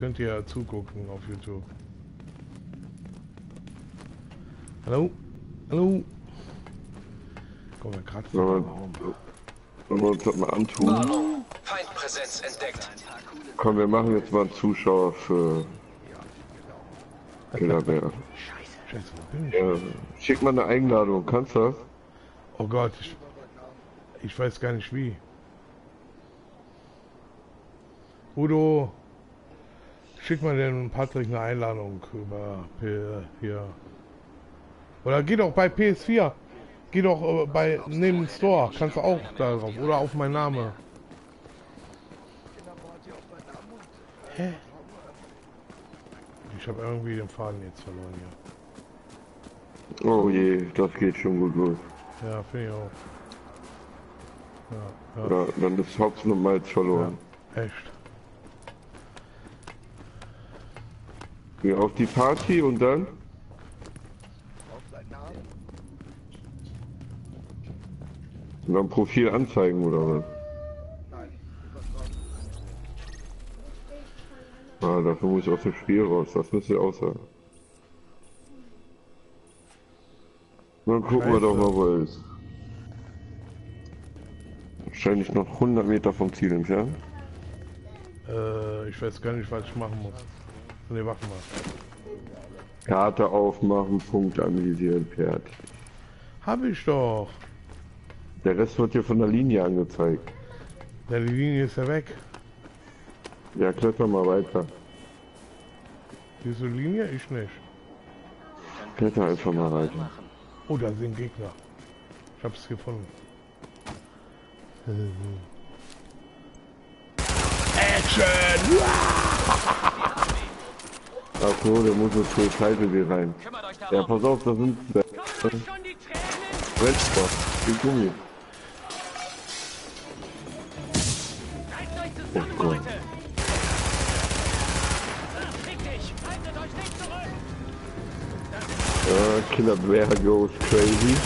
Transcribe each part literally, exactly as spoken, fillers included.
Könnt ihr ja zugucken auf YouTube. Hallo? Hallo? Kommen wir gerade vom Raum. Wollen wir uns das mal antun? Warnung. Feindpräsenz entdeckt. Komm, wir machen jetzt mal einen Zuschauer für Killerberg. Scheiße, wo bin ich? Ja, schick mal eine Einladung, kannst du das? Oh Gott, ich, ich weiß gar nicht wie. Udo, schick mal den Patrick eine Einladung über P hier. Oder geh doch bei P S vier. Geh doch äh, bei neben dem Store. Kannst du auch da drauf. Oder auf meinen Namen. Hä? Ich habe irgendwie den Faden jetzt verloren hier. Oh je, das geht schon gut los. Ja, finde ich auch. Ja, ja. Ja, dann ist Hopfen und Malz verloren. Ja, echt. Geh auf die Party und dann? Und dann Profil anzeigen oder was? Ah, dafür muss ich aus dem Spiel raus, das müsste aussagen. Dann gucken wir doch mal, wo er ist. Wahrscheinlich noch hundert Meter vom Ziel entfernt. Äh, ich weiß gar nicht, was ich machen muss. Ne, warte mal. Karte aufmachen, Punkt anvisieren, fertig. Hab ich doch. Der Rest wird hier von der Linie angezeigt. Ja, die Linie ist ja weg. Ja, kletter mal weiter. Diese Linie? Ich nicht. Kletter einfach mal weiter. Oh, da sind Gegner. Ich hab's gefunden. Action! Ach so, der muss jetzt für Scheitel rein. Ja, pass auf, da sind Brennstoff, die Gummi. Oh Gott. Ja, Killer Bear goes crazy.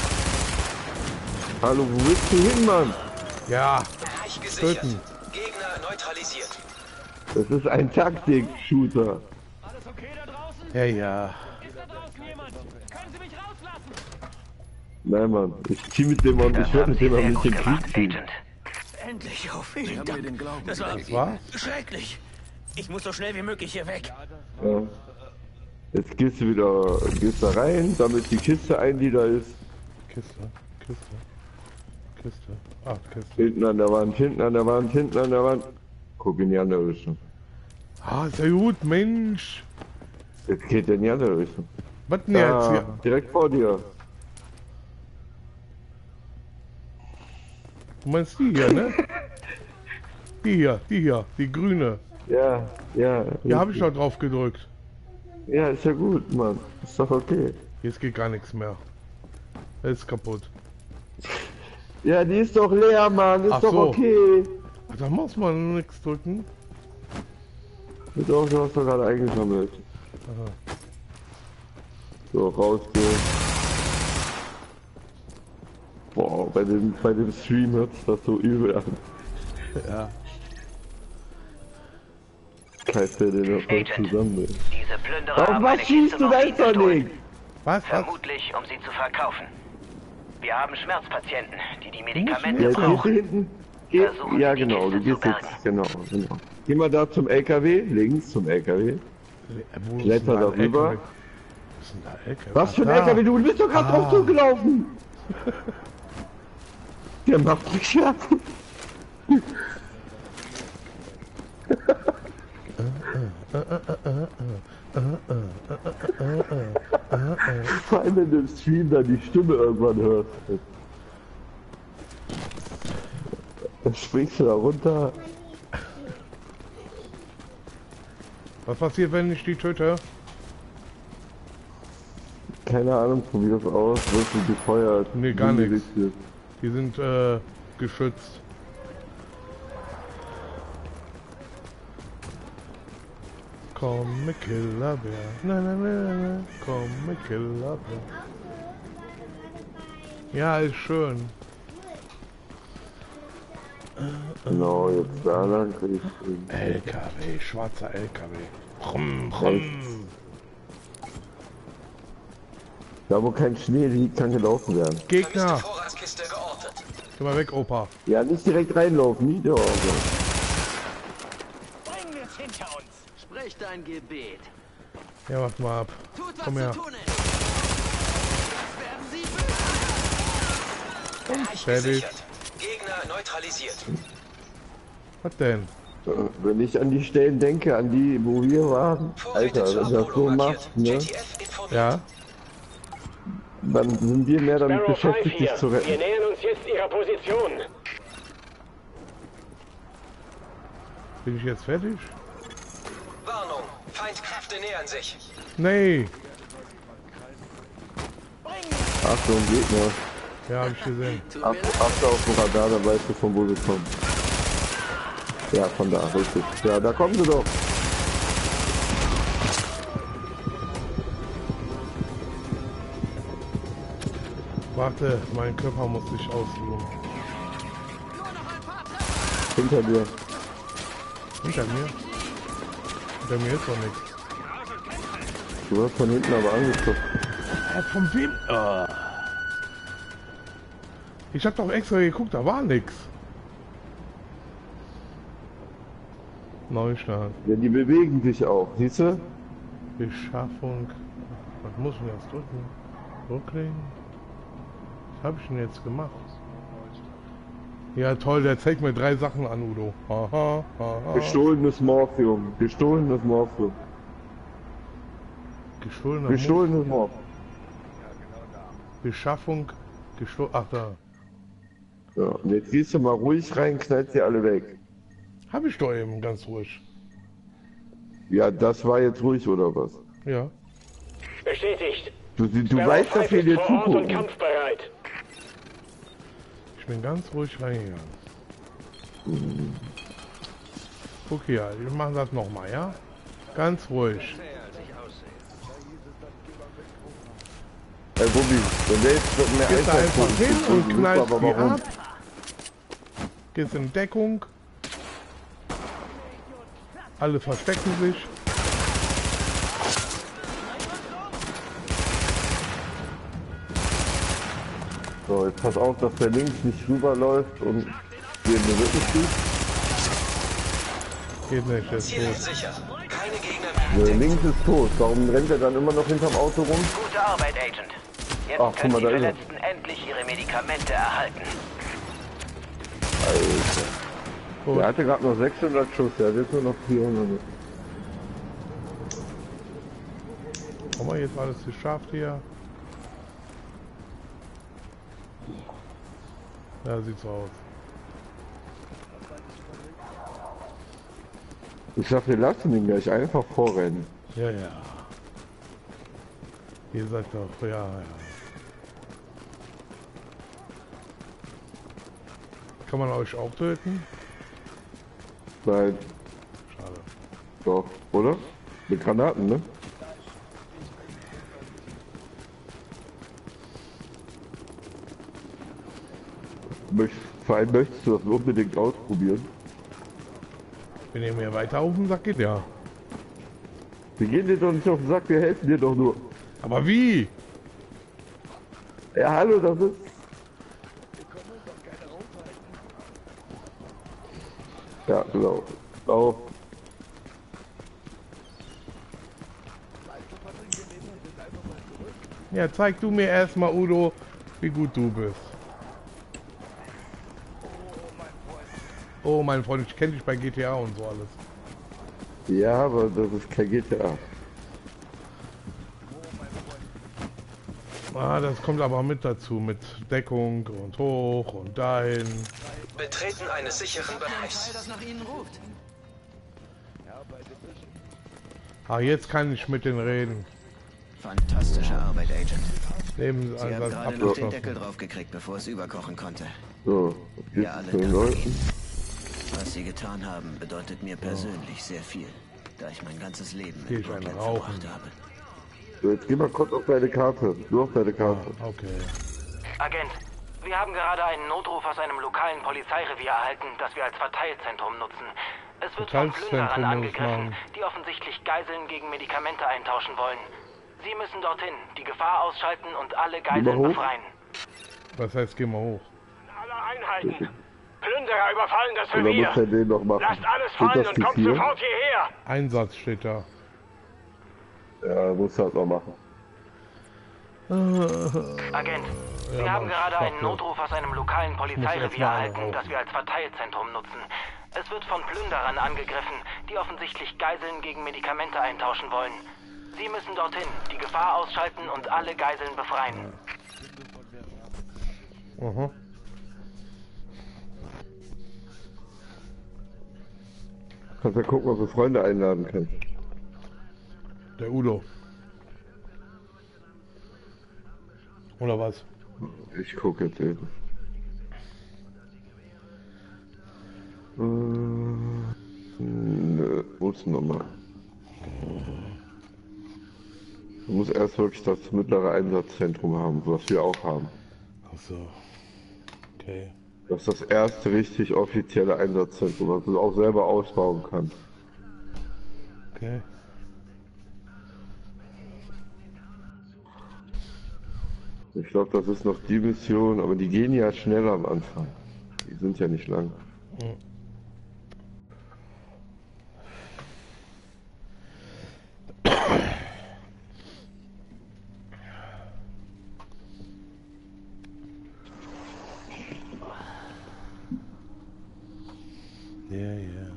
Hallo, wo willst du hin, Mann? Ja, Bereich gesichert. töten. Gegner neutralisiert. Das ist ein Taktik-Shooter. Alles okay da draußen? Ja, ja. Ist da draußen jemand? Können Sie mich rauslassen? Nein, Mann, ich zieh mit dem und ich werde mit dem ein bisschen Krieg ziehen. Endlich, oh vielen Dank. Das war Das war's? schrecklich. Ich muss so schnell wie möglich hier weg. Ja. Jetzt gehst du wieder, gehst da rein, damit die Kiste ein, die da ist. Kiste, Kiste, Kiste. Ah, Kiste. Hinten an der Wand, hinten an der Wand, hinten an der Wand. Guck in die andere Richtung. Ah, sehr gut, Mensch. Jetzt geht der in die andere Richtung. Was denn jetzt Ah, hier? direkt vor dir. Du meinst die hier, ne? Die hier, die hier, die grüne. Ja, ja. Hier habe ich doch drauf gedrückt. Ja, ist ja gut, Mann. Ist doch okay. Jetzt geht gar nichts mehr. Er ist kaputt. Ja, die ist doch leer, Mann. Ist Ach doch so. okay. Ach, da muss man nichts drücken. Doch, du hast doch gerade eingesammelt. Aha. So, rausgehen. Boah, bei dem, bei dem Stream hört sich das so übel an. Ja. Keißt der den noch voll Agent, zusammen. diese Plünderer Warum, haben was eine schießt Kiste du da Morphin doch gestohlen. nicht? Was? Was? Vermutlich, um sie zu verkaufen. Wir haben Schmerzpatienten, die die Ja, Medikamente gehst du brauchen. hinten? Geh, Versuchen ja, die genau, du Kiste gehst zu jetzt, genau, genau. Geh mal da zum L K W, links zum L K W. Wo ist Kletter denn da ein darüber. L K W? Was ist denn da L K W? Was für ein Ah, L K W? Du bist doch gerade Ah. drauf zugelaufen. Der macht mich fertig. Vor allem, wenn du im Stream da die Stimme irgendwann hörst. Dann springst du da runter. Was passiert, wenn ich die töte? Keine Ahnung, probier das aus. Wirst du gefeuert? Nee, gar nichts. Hingerichtet. Die sind äh, geschützt. Komm, Killerbär. Na, na, na, na. Komm, Killerbär. Ja, ist schön. Genau, jetzt da lang krieg ich ihn. L K W, schwarzer L K W. Brumm, brumm. Da wo kein Schnee liegt, kann gelaufen werden. Gegner! Vermisste Vorratskiste geortet. Geh mal weg, Opa. Ja, nicht direkt reinlaufen, nicht? Ja, also. Bringen wir es hinter uns. Sprich dein Gebet. Ja, mach mal ab. Tut, was Komm her. zu tun ist. Das werden sie Bereich Fertig. gesichert. Gegner neutralisiert. Was denn? Äh, Wenn ich an die Stellen denke, an die, wo wir waren, Vorräte Alter, zur wenn du das so Abholung machst, markiert. ne, J T F informiert. Ja? dann sind wir mehr damit Sparrow beschäftigt, fünf dich hier. zu Wir retten. nähern uns jetzt Ihrer Position. Bin ich jetzt fertig? Warnung. Feindkräfte nähern sich. Nee. Achtung, Gegner. Ja, hab ich gesehen. Ach, achte auf dem Radar, da weißt du von wo sie kommen. Ja, von da, richtig. Ja, da kommen sie doch. Warte, mein Körper muss sich ausruhen. Hinter dir. Hinter mir? Hinter mir ist doch nichts. Du hast von hinten aber angeguckt. Äh, von wem? Ah. Ich hab doch extra geguckt, da war nichts. Neustart. Ja, die bewegen sich auch, siehst du? Beschaffung. Was muss ich denn jetzt drücken? Drücken. Was habe ich denn jetzt gemacht? Ja toll, der zeigt mir drei Sachen an, Udo. Haha, haha. Gestohlenes Morphium. Gestohlenes Morphium. Gestohlener Gestohlenes Morphium. Beschaffung. Gestohlen. Ach da. Ja, und jetzt gehst du mal ruhig rein, knallt sie alle weg. Hab ich doch eben ganz ruhig. Ja, das war jetzt ruhig, oder was? Ja. Bestätigt. Du, du, du Sparrow weißt, dass fünf wir ist dir vor Ort und zugucken. kampfbereit. Ich bin ganz ruhig reingegangen. Okay, ja, wir machen das nochmal, ja? Ganz ruhig. Ey, Bobby, wenn der jetzt noch mehr Gehst da einfach Einsatzpunkte hin kriegt, und super, knallst aber die warum? ab. Gehst in Deckung. Alle verstecken sich. So, jetzt pass auf, dass der links nicht rüberläuft und dir in den Rücken schießt. Geht nicht, ist Ziel tot. sicher. Keine Gegner Der mehr. links ist tot. Warum rennt er dann immer noch hinterm Auto rum? Gute Arbeit, Agent. Jetzt Ach, guck können mal, die da ist er. Verletzten endlich ihre Medikamente erhalten. Alter. Gut. Der hatte gerade noch sechshundert Schuss, der hat jetzt nur noch vierhundert. Haben wir jetzt alles geschafft hier? Ja, sieht so aus. Ich sag, wir lassen ihn gleich einfach vorrennen. Ja, ja. Ihr seid doch, ja, ja. Kann man euch auch töten? Nein, Schade. doch, oder? Mit Granaten, ne? Möcht, vor allem möchtest du das unbedingt ausprobieren? Wenn ihr mir weiter auf den Sack geht, ja. Wir gehen dir doch nicht auf den Sack, wir helfen dir doch nur. Aber wie? Ja, hallo, das ist... Ja, genau. Auf. Ja, zeig du mir erstmal, Udo, wie gut du bist. Oh, mein Freund, ich kenne dich bei G T A und so alles. Ja, aber das ist kein G T A. Ah, das kommt aber mit dazu, mit Deckung und hoch und dahin. Betreten eines sicheren Bereichs. das nach ihnen ruft. Ah, jetzt kann ich mit denen reden. Fantastische Arbeit, Agent. Sie haben Lebensansatz gerade noch den Deckel abgeschlossen. draufgekriegt, bevor es überkochen konnte. So, Wir jetzt alle zu den danken Leuten. Ihnen. Was Sie getan haben, bedeutet mir persönlich sehr viel, da ich mein ganzes Leben Geh in ich einen Brooklyn rauchen. verbracht habe. So, jetzt geh mal kurz auf deine Karte. Du auf deine Karte. Okay. Agent, Wir haben gerade einen Notruf aus einem lokalen Polizeirevier erhalten, das wir als Verteilzentrum nutzen. Es wird von Plünderern angegriffen, die offensichtlich Geiseln gegen Medikamente eintauschen wollen. Sie müssen dorthin, die Gefahr ausschalten und alle Geiseln befreien. Was heißt, geh mal hoch? Alle Einheiten. Plünderer überfallen das Oder muss er Revier. den noch machen? Lasst alles Steht fallen das und nicht kommt hier? sofort hierher. Einsatz steht da. Ja, muss er das auch machen. Agent, wir Ja, haben Mann, gerade einen schaffe. Notruf aus einem lokalen erst Polizeirevier mal erhalten, rauchen. das wir als Verteilzentrum nutzen. Es wird von Plünderern angegriffen, die offensichtlich Geiseln gegen Medikamente eintauschen wollen. Sie müssen dorthin, die Gefahr ausschalten und alle Geiseln befreien. Aha. Kannst ja gucken, ob du Freunde einladen kannst. Der Udo. Oder was? Ich gucke jetzt eben. Äh, nö, wo ist denn nochmal? Du musst erst wirklich das mittlere Einsatzzentrum haben, was wir auch haben. Ach so. Okay. Das ist das erste richtig offizielle Einsatzzentrum, was du auch selber ausbauen kannst. Okay. Ich glaube, das ist noch die Mission, aber die gehen ja schneller am Anfang. Die sind ja nicht lang. Ja, ja.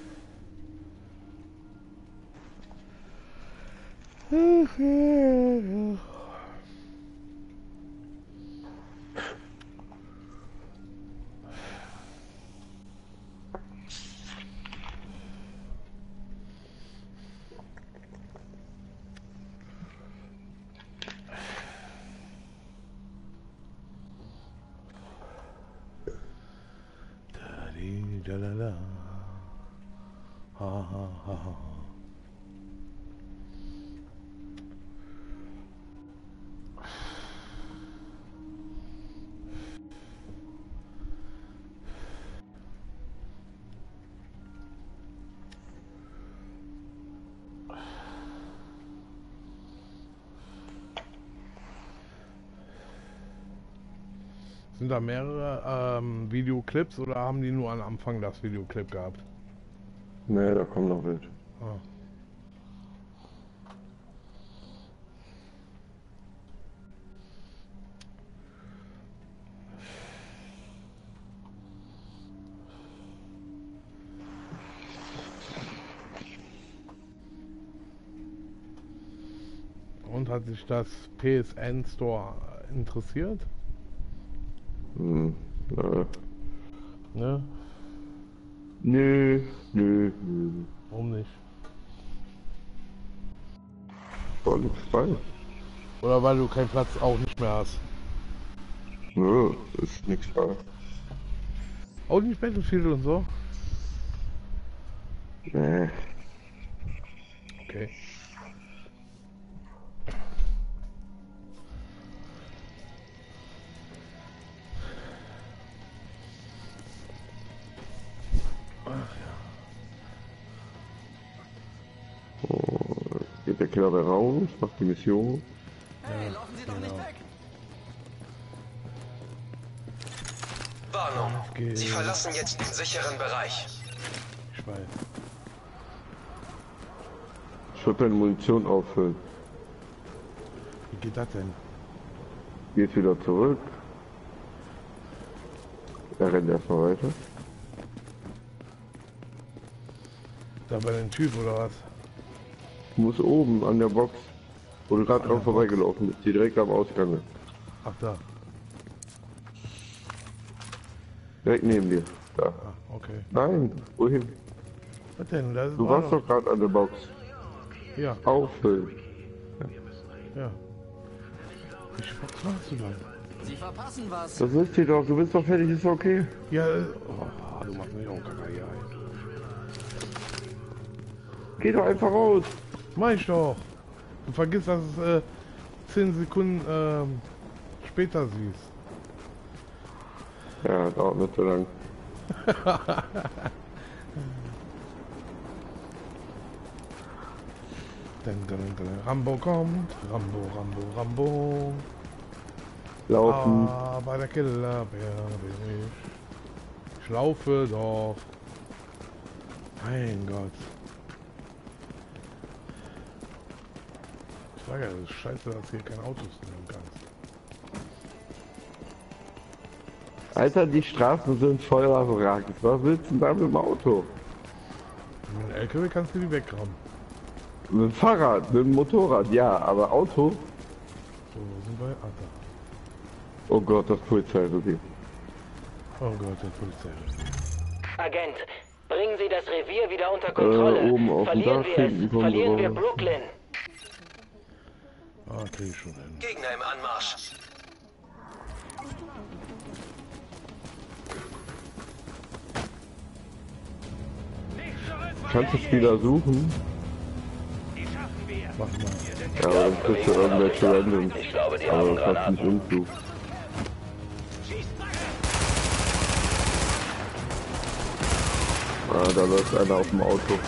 Ach, ja, ja. Da la la. Ha ha ha ha. Sind da mehrere ähm, Videoclips oder haben die nur am Anfang das Videoclip gehabt? Nee, da kommt noch welche. Ah. Und hat sich das P S N Store interessiert? Hm, na. Ne? Nö, nö, nö. Warum nicht? War nichts bei. Oder weil du keinen Platz auch nicht mehr hast? Nö, ist nichts bei. Auch nicht Battlefield und so? Nee. Okay. Geht der Killer da raus, macht die Mission. Hey, laufen Sie doch nicht weg! Warnung. Okay. Sie verlassen jetzt den sicheren Bereich. Ich weiß. Ich würde deine Munition auffüllen. Wie geht das denn? Geht wieder zurück. Er rennt erstmal weiter. Da bei dem Typ oder was? Du musst oben an der Box, wo du gerade dran vorbeigelaufen bist, die direkt am Ausgang. Ach da. Direkt neben dir. Da. Ah, okay. Nein, wohin? Was denn? Das Du war warst doch gerade an der Box. Ja, Auffüllen. ja. Welche Box warst du dann? Sie verpassen was! Das ist hier doch, du bist doch fertig, ist okay. Ja, äh, oh, du machst mich auch kacke, ja. Geh doch einfach raus. Mach ich doch. Du vergisst, dass es äh, zehn Sekunden ähm, später siehst. Ja, dauert nicht so lang. Rambo kommt, Rambo, Rambo, Rambo. Laufen. Ah, bei der Killer bin ich. Ich laufe doch. Mein Gott. Ich sage ja, das ist scheiße, dass hier kein Autos nehmen kannst. Alter, die Straßen sind voll überragend. Was willst du denn da mit dem Auto? Mit dem L K W kannst du die wegrammen. Mit dem Fahrrad, mit dem Motorrad, ja, aber Auto? So, wo sind wir? Ah, da. Oh Gott, das Polizeirevier. Oh Gott, der Polizei. Agent, bringen Sie das Revier wieder unter Kontrolle. Äh, oben auf dem Verlieren Dach wir hinten es, kommt verlieren wir raus. Brooklyn. Ah, krieg ich schon hin. Gegner im Anmarsch. Kannst du Spieler suchen? Mach mal. Ja, aber dann kriegst du irgendwelche Randoms. Aber das hast du nicht umzu. Ah, da läuft einer auf dem Auto.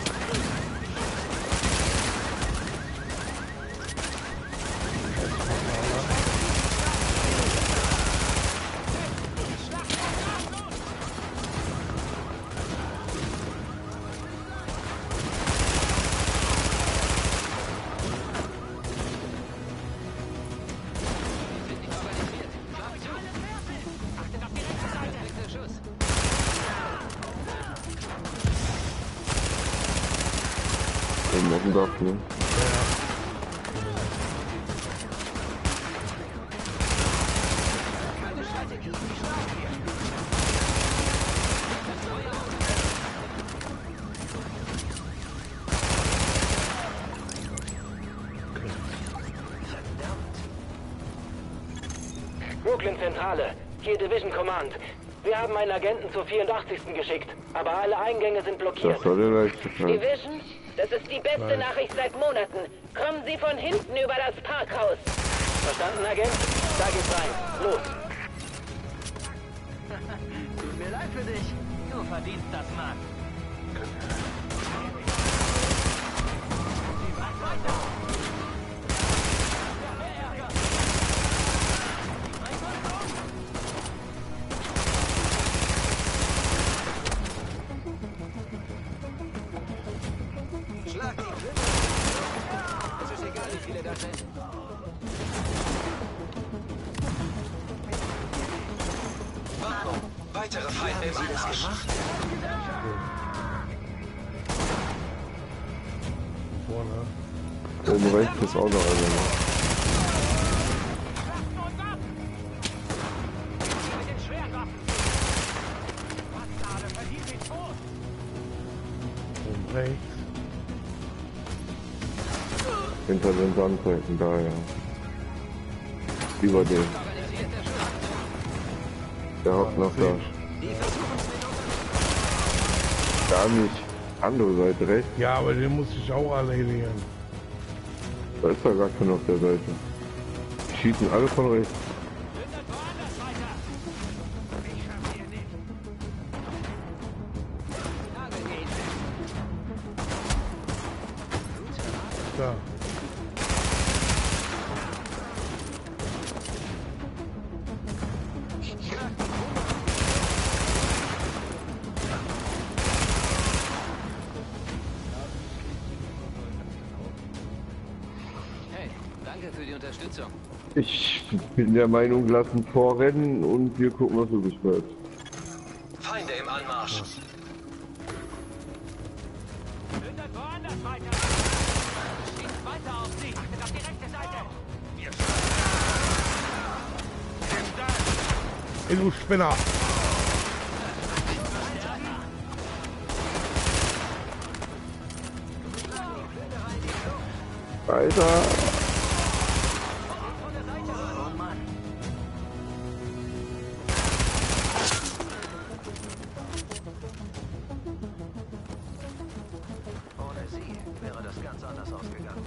Oben auf dem Dach, ne? Brooklyn Zentrale, hier Division Command. Wir haben einen Agenten zur vierundachtzigsten geschickt, aber alle Eingänge sind blockiert. Das war der leichte Fall. Division, das ist die beste Nachricht seit Monaten. Kommen Sie von hinten über das Parkhaus. Verstanden, Agent? Da geht's rein. Los. Tut mir leid für dich. Du verdienst das, Mann. Schlag die Klippe. Es ist egal, wie viele da sind. Warnung. Weitere Feinde im Anmarsch. Vorne. Oben rechts ist auch noch einer. Oben rechts. Hinter den Sandsäcken, da ja. Über den. Der hockt noch da. Gar nicht. Andere Seite, rechts. Ja, aber den muss ich auch erledigen. Da ist ja gar keiner auf der Seite. Die schießen alle von rechts. Da. Hey, danke für die Unterstützung. Ich bin der Meinung, lassen vorrennen und wir gucken, was übrig bleibt. Feinde im Anmarsch. Plündert woanders weiter. Schießt weiter auf sie. Achtet auf die rechte Seite. Wir Ey, du Spinner! Alter! Ohne sie wäre das ganz anders ausgegangen.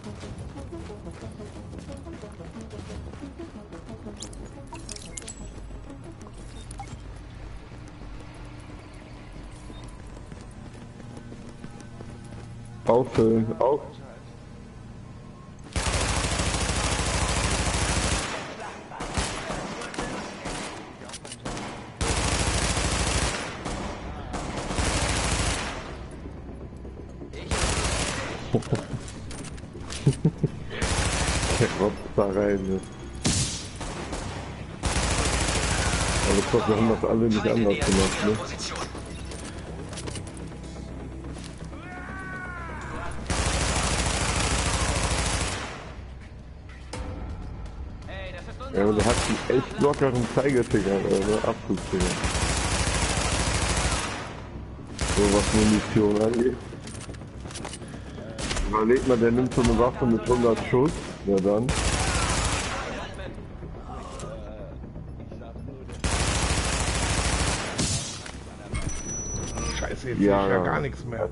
Auffüllen, auf. Der rotzt da rein. Ne? Aber ich glaube, wir haben das alle nicht anders gemacht, ne? Ja, aber der hat einen echt lockeren Zeigefinger, oder? Abzugsfinger. So was Munition angeht. Überlegt mal, der nimmt so eine Waffe mit hundert Schuss. Ja dann. Scheiße, jetzt Ja, sehe ich ja ja. gar nichts mehr.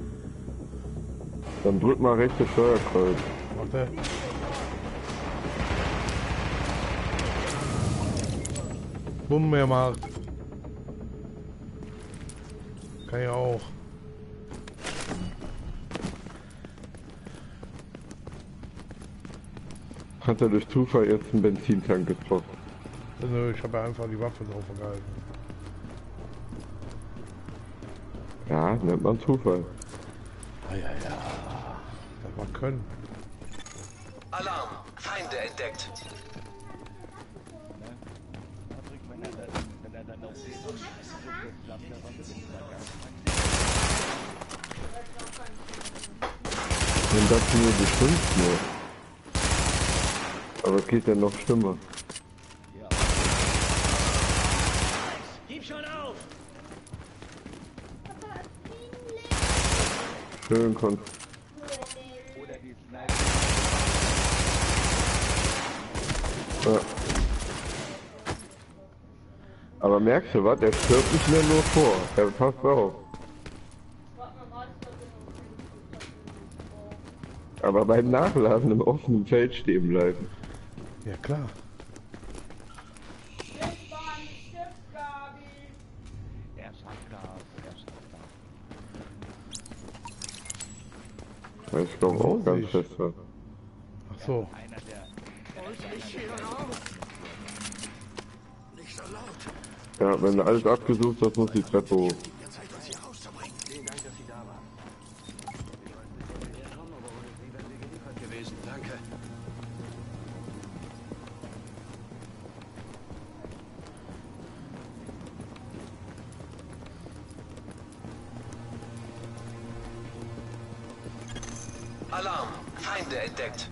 Dann drück mal rechte Steuerkreuz. Warte. Bumm mehr macht. Kann ich auch. Hat er durch Zufall jetzt einen Benzintank getroffen? Nö, ich habe ja einfach die Waffe drauf gehalten. Ja, nennt man Zufall. Ah, ja, ja. Das war können. Alarm! Feinde entdeckt! Wenn das nur bestimmt nur. Aber es geht ja noch schlimmer. Gib schon auf! Schön kon. Ja. Aber merkst du was? Er stirbt nicht mehr nur vor. Er passt auf. Aber beim Nachladen im offenen Feld stehen bleiben. Ja, klar. Das ist glaube auch ganz fest. Ja. Ach so. Ja, wenn du alles abgesucht hast, muss die Treppe hoch. Gewesen, danke. Alarm! Feinde entdeckt!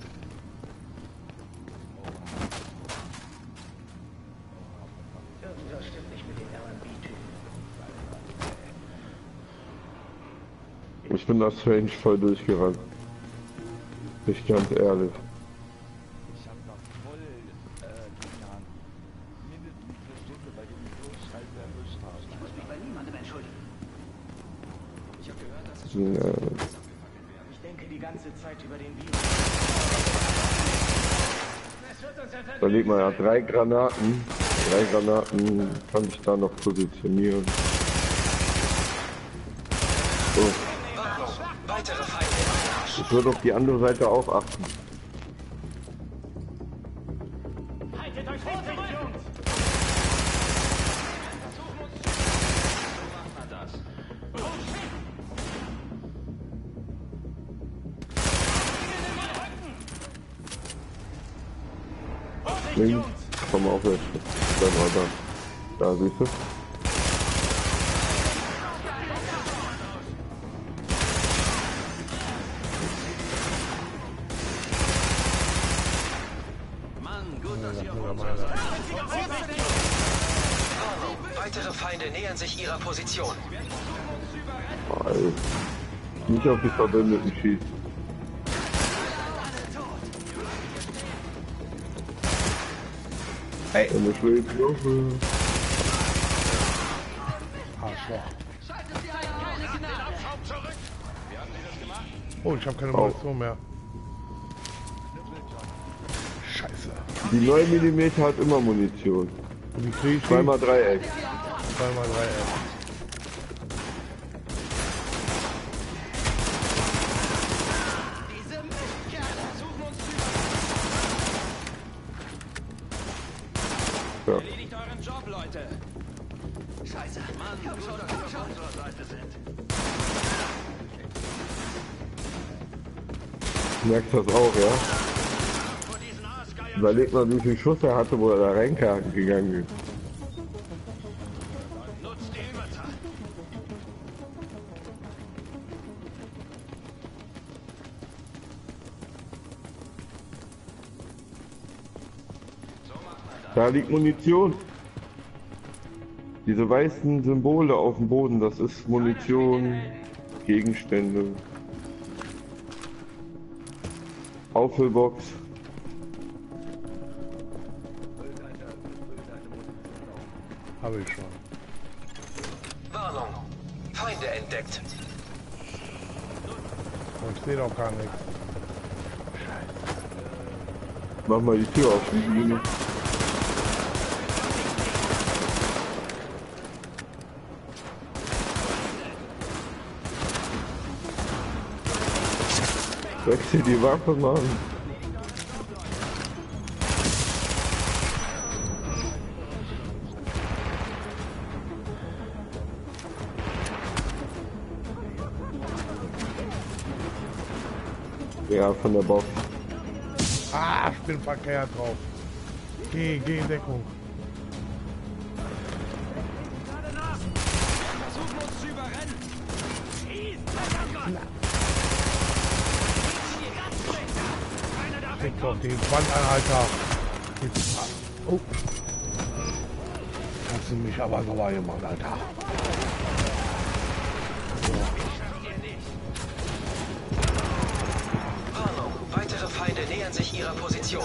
Irgendwas stimmt nicht mit dem R und B-Typ. Ich bin das Range voll durchgerannt. Nicht ganz ehrlich. Ich hab noch voll äh, getan. Mindestens eine Stunde, weil die mich so scheiße erwischt haben. Ich muss mich bei niemandem entschuldigen. Ich habe gehört, dass es Ja. Ich denke die ganze Zeit über den Virus. Es wird uns ja Überleg mal, er hat drei Granaten. Drei Granaten kann ich da noch positionieren. So. Warnung! Weitere Feinde im Einmarsch! Ich würde auf die andere Seite auch achten. Haltet euch fest, Jungs! Links, komm auf jetzt. Bleib mal da. Da siehst du. Weitere Feinde nähern sich ihrer Position. Alter. Nicht auf die Verbündeten schießen. Hey. Wenn du willst, Würfel. Arschloch. Oh, ich habe keine Munition mehr. Scheiße. Die neun Millimeter hat immer Munition. Und wie krieg ich die? Zweimal Dreieck. Zweimal Dreieck. Ja. Erledigt euren Job, Leute. Scheiße. Mann, komm schon, komm schon. Auf unserer Seite sind. Merkst das auch, ja? Überleg mal, wie viel Schuss er hatte, wo er da reingegangen ist. Nutzt die Überzahl. Da liegt Munition. Diese weißen Symbole auf dem Boden, das ist Munition, Gegenstände. Auffüllbox. Habe ich schon. Warnung. Feinde entdeckt. Und ich sehe doch gar nichts. Mach mal die Tür auf, die Linie. Wechsel die Waffe, Mann. Ja, von der Box. Ah, ich bin verkehrt drauf. Geh, geh in Deckung. Versuchen uns zu überrennen. Schieß, verdammt Gott. Krieg doch die Wand an, Alter. Jetzt, oh. Hast du mich aber sauer gemacht, Alter. Warnung. Weitere Feinde nähern sich ihrer Position.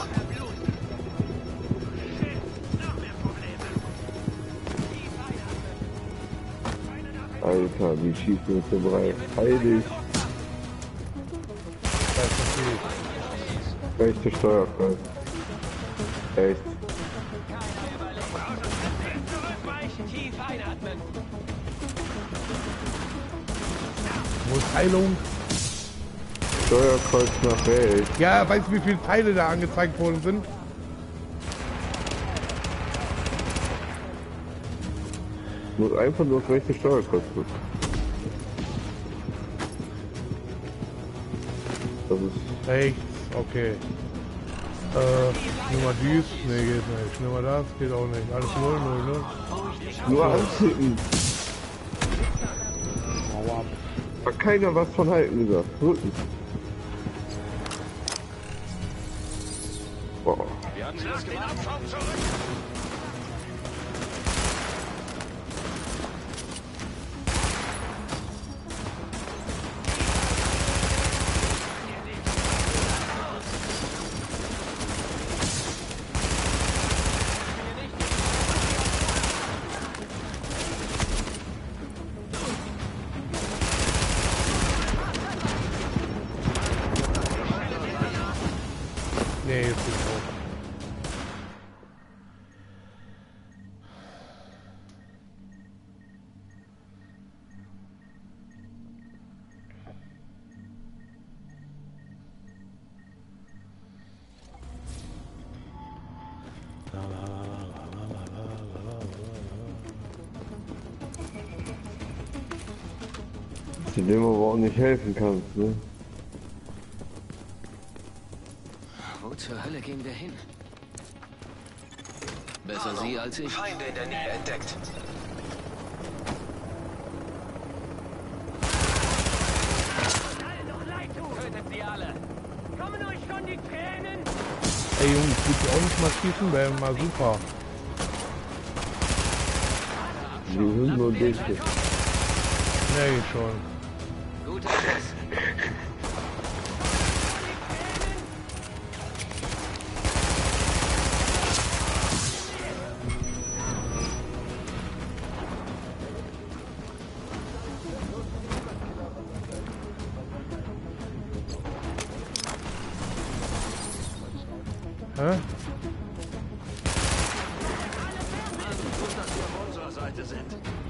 Alter, die schießen uns so breit. Heilig. Das ist okay. Rechte Steuerkreuz. Echt. Zurückweichen, tief einatmen. Wo ist Heilung? Steuerkreuz nach rechts. Ja, weißt du, wie viele Teile da angezeigt worden sind? Muss einfach nur das rechte Steuerkreuz drücken. Das ist Rechts, okay. Äh, nimm mal dies. Nee, geht nicht. Nimm mal das, geht auch nicht. Alles null, null, null. nur antippen. Hau ab. Hat keiner was von halten gesagt. Drücken. Boah. Wir haben sie das gemacht. Zurück. Nee, jetzt ist es Zu dem aber auch nicht helfen kannst, ne? Wo zur Hölle gehen wir hin? Besser Sie als ich. Feinde in der Nähe entdeckt. Tötet sie alle. Kommen euch schon die Tränen? Ey Jungs, willst du auch nicht mal schießen? Wäre mal super. Die sind nur dicht. Nee, schon. Guter Schuss. Hä? Gut, dass wir auf unserer Seite sind.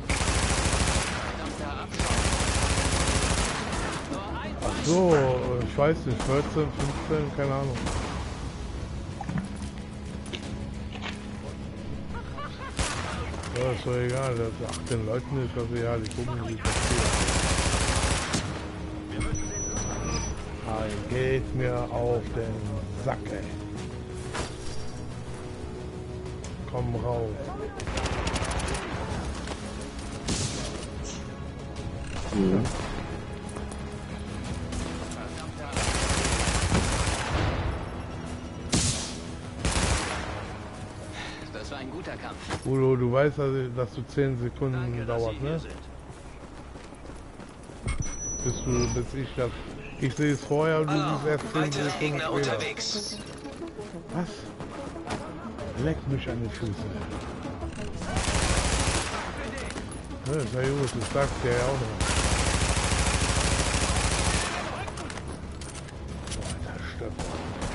Ach so, ich weiß nicht, vierzehn, fünfzehn, keine Ahnung. Ja, ist doch egal, dass achtzehn Leuten ist das egal, die gucken sich das hier. Ein geht mir auf den Sack, ey. Komm raus. Mhm. Das war ein guter Kampf. Udo, du weißt, dass, dass du zehn Sekunden Danke, dauert, ne? Bis du, bis ich das. Ich sehe es vorher und du siehst erst zehn Sekunden später. Unterwegs. Was? Leck mich an die Füße. Ja, ist ja gut, das sagst du ja auch noch. Alter, Stöpfer.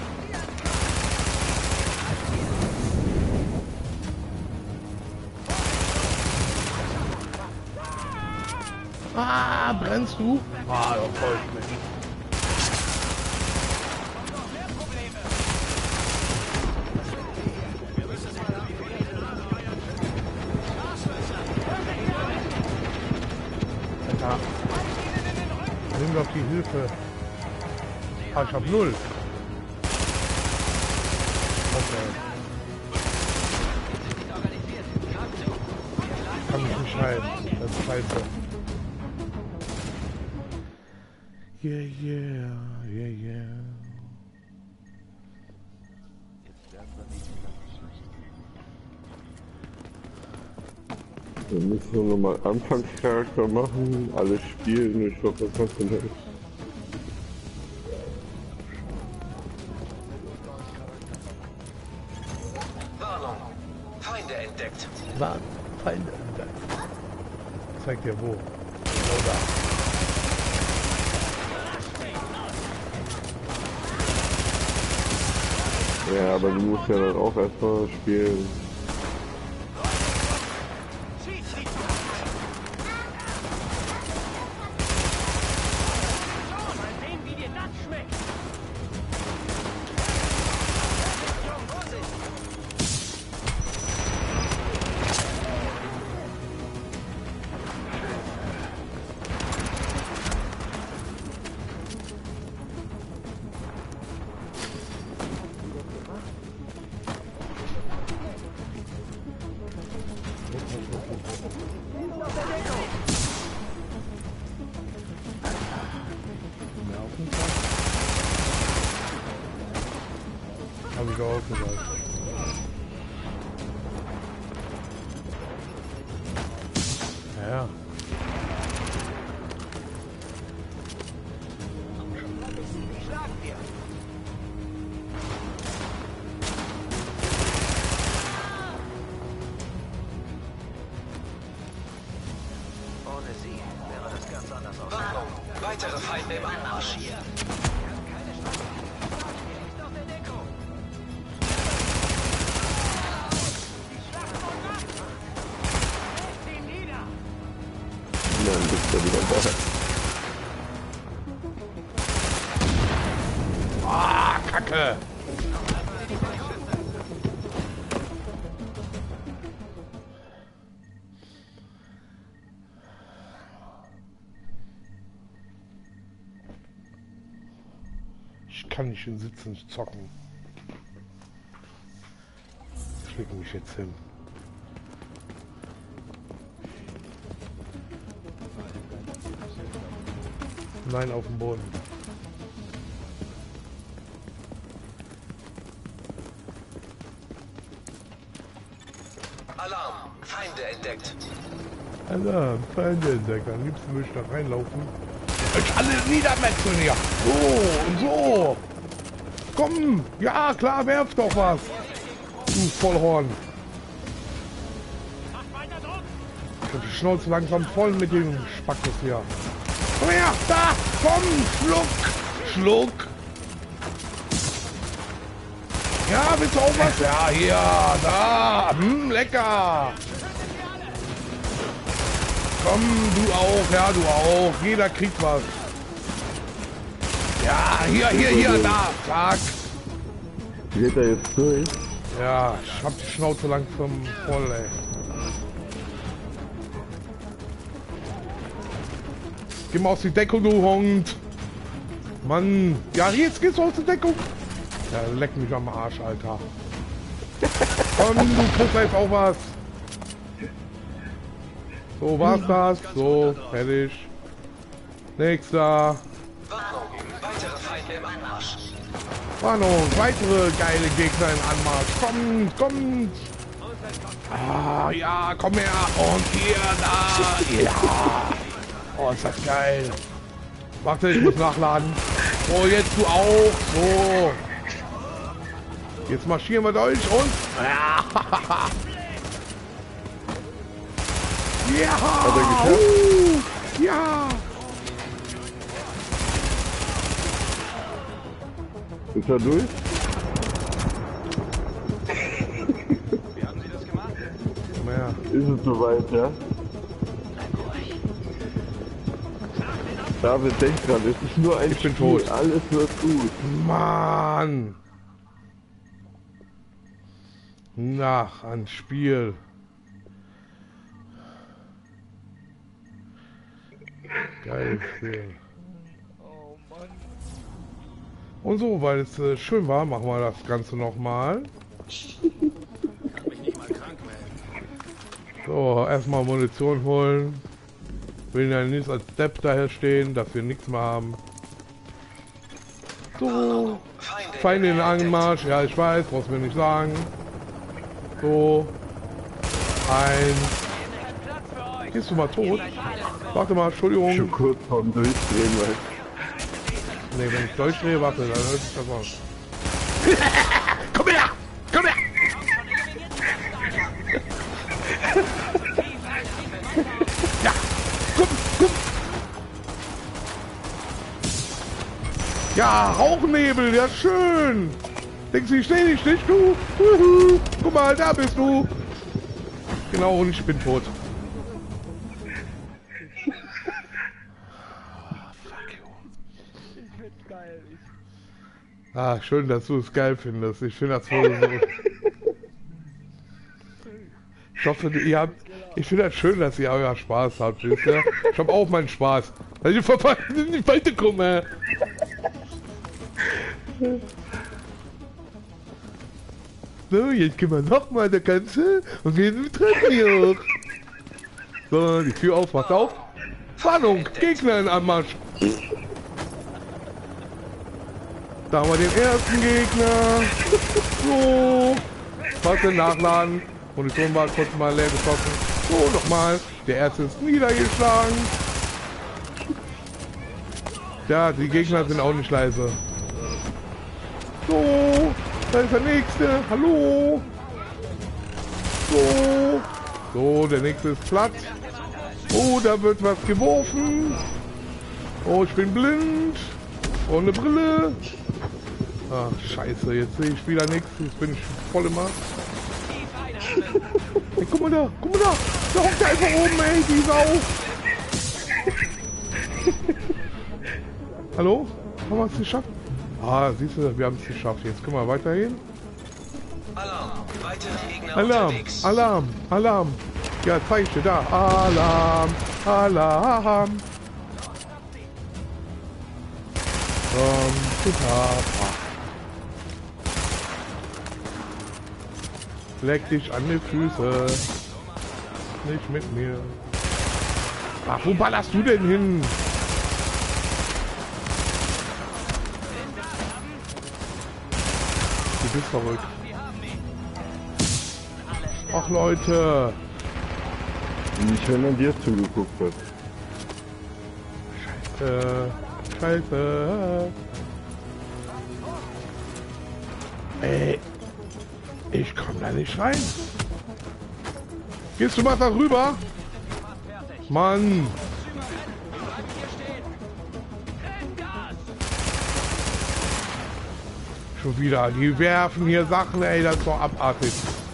Ah, brennst du? Ah, da folgt mich. Alter. Nimm doch die Hilfe. Ah, ich hab null. Okay. Kann mich nicht schreiben. Das ist scheiße. Yeah, yeah, yeah, yeah. Wir müssen nur nochmal Anfangscharakter machen, alles spielen, ich hoffe, das kannst du nicht. Warnung. Feinde entdeckt. War Feinde entdeckt. Zeig dir wo. Genau da. Ja, aber du musst ja dann auch erstmal spielen. Hab ich auch gesagt. Ja. Ohne sie wäre das ganz anders aus. Warnung. Weitere Feinde im Anmarsch. Dann bist du wieder da. Ah, Kacke! Ich kann nicht in Sitzen zocken. Ich leg mich jetzt hin. Nein, auf dem Boden. Alarm! Feinde entdeckt. Alter, Feinde entdeckt. Am liebsten würde ich da reinlaufen. Euch alle niedermetzeln hier. So und so. Komm. Ja, klar, werf doch was. Du Vollhorn. Ich hab die Schnauze langsam voll mit dem Spackes hier. Komm her, da, komm, Schluck, Schluck. Ja, willst du auch was? Ja, hier, da, hm, lecker. Komm, du auch, ja, du auch. Jeder kriegt was. Ja, hier, hier, hier, da, zack. Geht er jetzt durch? Ja, ich hab die Schnauze langsam voll, ey. Geh mal aus die Deckung, du Hund. Mann. Ja, jetzt gehst du aus der Deckung. Ja, leck mich am Arsch, Alter. Komm, du kriegst jetzt auch was. So, war's das. So, fertig. Nächster. Warnung, weitere geile Gegner im Anmarsch. Kommt, kommt. Ah, ja, komm her. Und hier, da. Ja. Oh, ist das geil. Warte, ich muss nachladen. Oh, jetzt du auch. So. Jetzt marschieren wir durch und... Ja! Ja! Hat er geschafft? Uh, ja! Ist er durch? Wie haben Sie das gemacht? Komm her. Ist es soweit, ja? David, denk dran, es ist nur ein Ich bin Spiel. tot. Alles wird gut. Mann! Nach ans Spiel. Geiles Spiel. Oh Mann. Und so, weil es äh, schön war, machen wir das Ganze nochmal. So, erstmal Munition holen. Will ja nicht als Depp daher stehen, dass wir nichts mehr haben. So, Feinde in den Anmarsch. Ja, ich weiß, brauchst mir nicht sagen. So, eins. Gehst du mal tot? Warte mal, Entschuldigung. Schon kurz vorm Durchdrehen, weil... Ne, wenn ich durchdrehe, warte, dann hört sich das aus. Komm her! Komm her! Ja! Komm, komm! Ja, Rauchnebel, ja schön! Denkst du, ich steh nicht, nicht du? Uhu. Guck mal, da bist du! Genau, und ich bin tot. Geil. Ich Ah, schön, dass du es geil findest. Ich finde das wohl so. Ich hoffe, ihr habt. Ich finde das schön, dass ihr euer Spaß habt, wisst ihr? Ich habe auch meinen Spaß. Weil ich nicht weiterkomme. So, jetzt gehen wir nochmal der ganze und gehen mit Treppen hier hoch. So, die Tür auf, macht auf. Warnung, Gegner in Anmarsch. Da haben wir den ersten Gegner. So. Warte, nachladen. Munition war kurz mal leer geschossen. So, nochmal. Der erste ist niedergeschlagen. Ja, die Gegner sind auch nicht leise. So. Da ist der nächste. Hallo. So. So, der nächste ist platt. Oh, da wird was geworfen. Oh, ich bin blind. Und eine Brille. Ah, scheiße, jetzt sehe ich wieder nichts. Jetzt bin ich voll im Arsch. Hey, guck mal da, guck mal da. Da hockt der einfach oben, ey, die Sau. Hallo? Haben wir es geschafft? Ah, siehst du, wir haben es geschafft. Jetzt können wir weitergehen. Alarm, weitere Gegner Alarm, unterwegs. Alarm, Alarm. Ja, Zeichen da. Alarm, Alarm. Komm, super. Leck dich an die Füße. Nicht mit mir. Ach, wo ballerst du denn hin? Du bist verrückt. Ach Leute. Nicht, wenn man dir zugeguckt hat. Scheiße. Scheiße. Ey. Ich komm da nicht rein. Gehst du mal da rüber? Mann. Schon wieder. Die werfen hier Sachen, ey. Das ist doch abartig.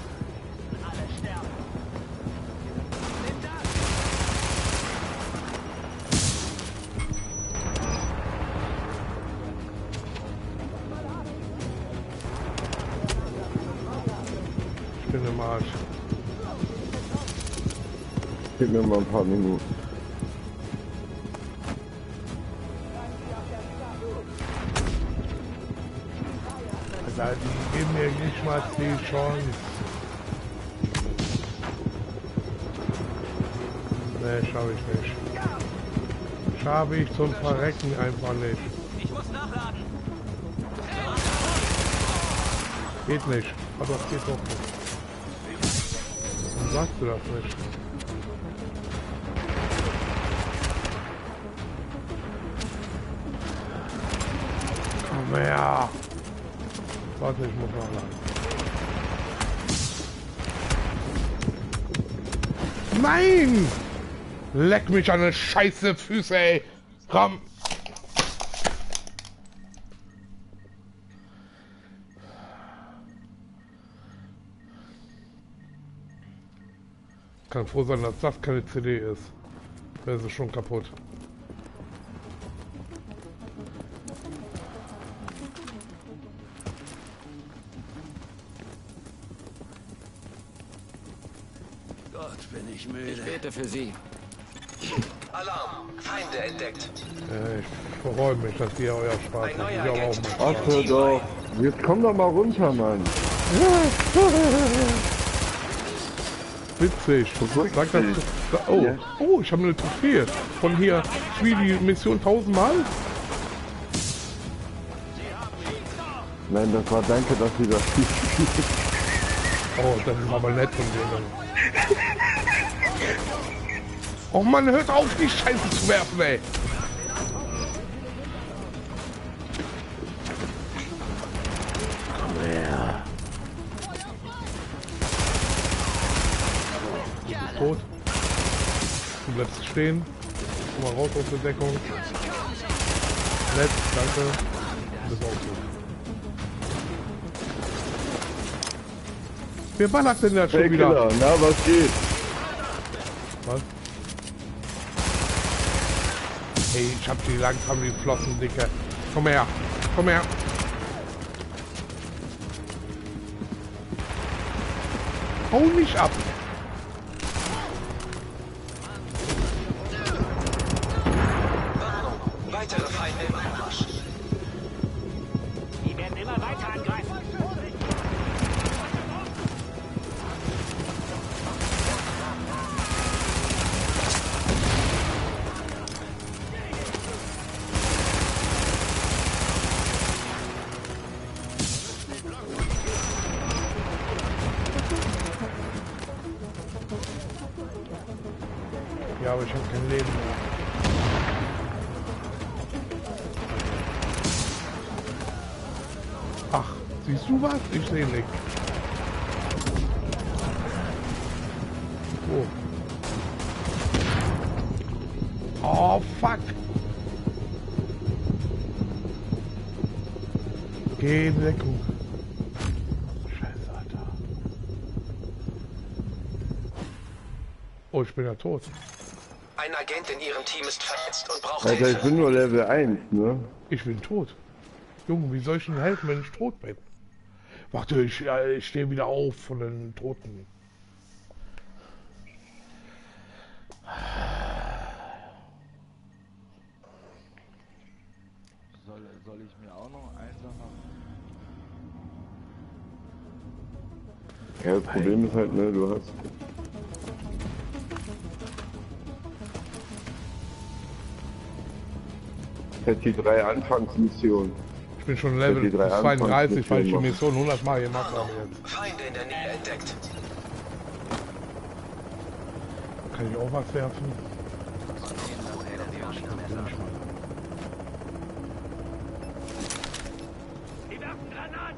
Ich bin im Arsch. Gib mir mal ein paar Minuten. Alter, die geben mir nicht mal die Chance. Nee, schaffe ich nicht. Schaffe ich zum Verrecken einfach nicht. Ich muss nachladen. Geht nicht. Aber das geht doch nicht. Warum sagst du das nicht? Komm her! Warte, ich muss nachladen. Nein! Leck mich an den scheiße Füße, ey! Komm! Kann froh sein, dass das keine C D ist. Wäre sie schon kaputt. Gott, bin ich müde. Ich bete für Sie. Alarm! Feinde entdeckt. Äh, ich freue mich, dass ihr euer Spaß Ein habt. neuer Ich habe auch Agent. mal Ach, Spaß. hör doch. Jetzt komm doch mal runter, Mann. Witzig. Sag das, oh, Ja. oh, ich habe eine Trophäe. Von hier, spiel die Mission tausendmal. Nein, das war danke, dass Sie das Oh, das ist aber nett von denen. Oh Mann, hört auf, die Scheiße zu werfen, ey. Du bist tot. Du bleibst stehen. Komm mal raus aus der Deckung. Nett, danke. Du bist auch tot. Wer ballert denn da schon Hey, wieder? Killer, na, was geht? Was? Ey, ich hab die langsam die Flossen, Dicke. Komm her, komm her. Hau nicht ab. Weitere Feinde im Anmarsch. Die werden immer weiter angreifen. Ja, aber ich habe kein Leben mehr. Ach, siehst du was? Ich sehe nichts. Oh. Oh, fuck. Geh in Deckung. Scheiße, Alter. Oh, ich bin ja tot. Ein Agent in Ihrem Team ist verletzt und braucht Alter, ich Hilfe. bin nur Level eins, ne? Ich bin tot. Junge, wie soll ich Ihnen helfen, wenn ich tot bin? Warte, ich, ja, ich stehe wieder auf von den Toten. Soll, soll ich mir auch noch eins machen? Ja, das Problem ist halt, ne, du hast... Jetzt die drei Anfangsmissionen. Ich bin schon Ja, die Level drei zweiunddreißig, weil ich die Anfangsmissionen Mission hundert Mal gemacht habe jetzt. Feinde in der Nähe entdeckt. Kann ich auch was werfen? Die werfen Granaten.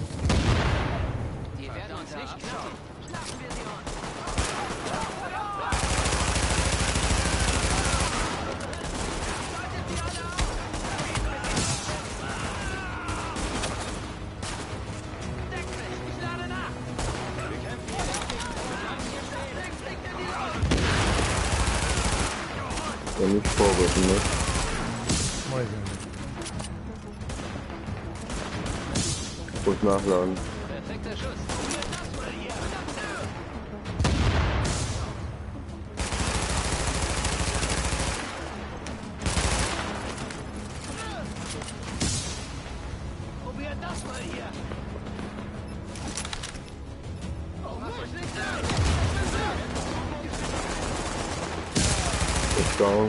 Die werden uns nicht knacken. Schlagen wir sie uns. Deck mich, ich lade nach. Ja, nicht vorrücken, ne? Weiß ich nicht. Muss nachladen. Perfekter Schuss. Probiert das mal hier. Ist down.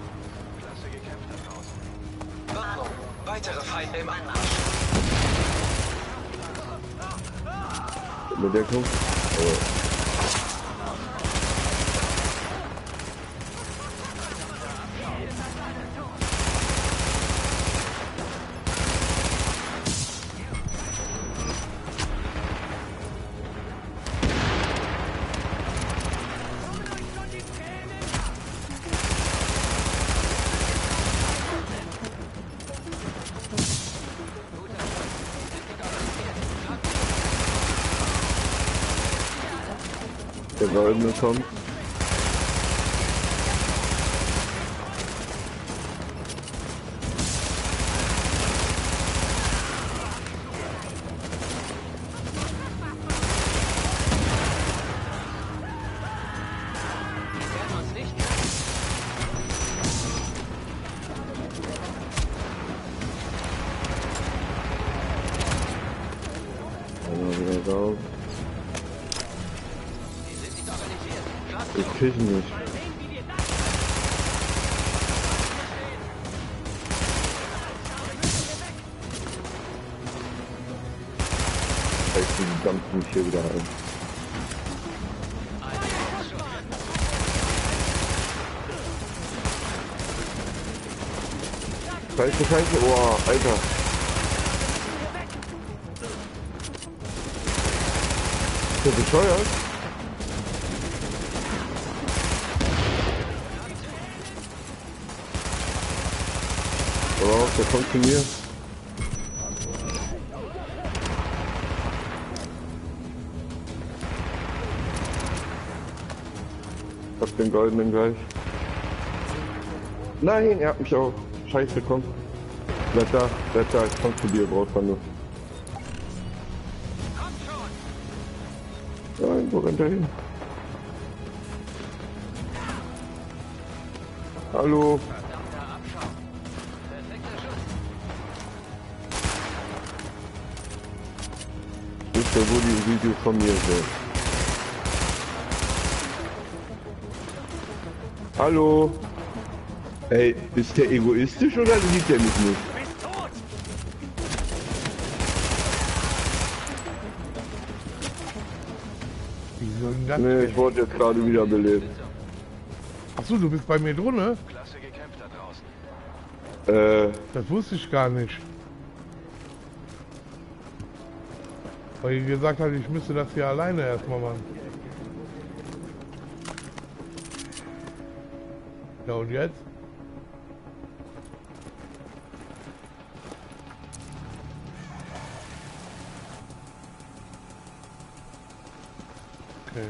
Warnung, weitere Feinde im Anmarsch. Mit der kommt. Oh. Der Goldene kommt. Einer wieder drauf. Ich krieg ihn nicht. Ich dampf mich hier wieder ein. Scheiße, scheiße, oh, Alter. Ist der bescheuert? Der kommt zu mir. Ich hab den Goldenen gleich. Nein, er hat mich auch. Scheiße, komm. Bleib da, bleib da, ich komm zu dir, Brotbande. Nein, wo rennt er hin? Hallo. Der wo die Video von mir sind. Hallo? Ey, ist der egoistisch oder liebt er mich nicht? Wieso denn das? Nee, ich wurde jetzt gerade wieder belebt. Achso, du bist bei mir drin, ne? Klasse gekämpft da draußen. Äh, Das wusste ich gar nicht. Weil ihr gesagt hat, ich müsste das hier alleine erstmal machen. Ja, und jetzt? Okay.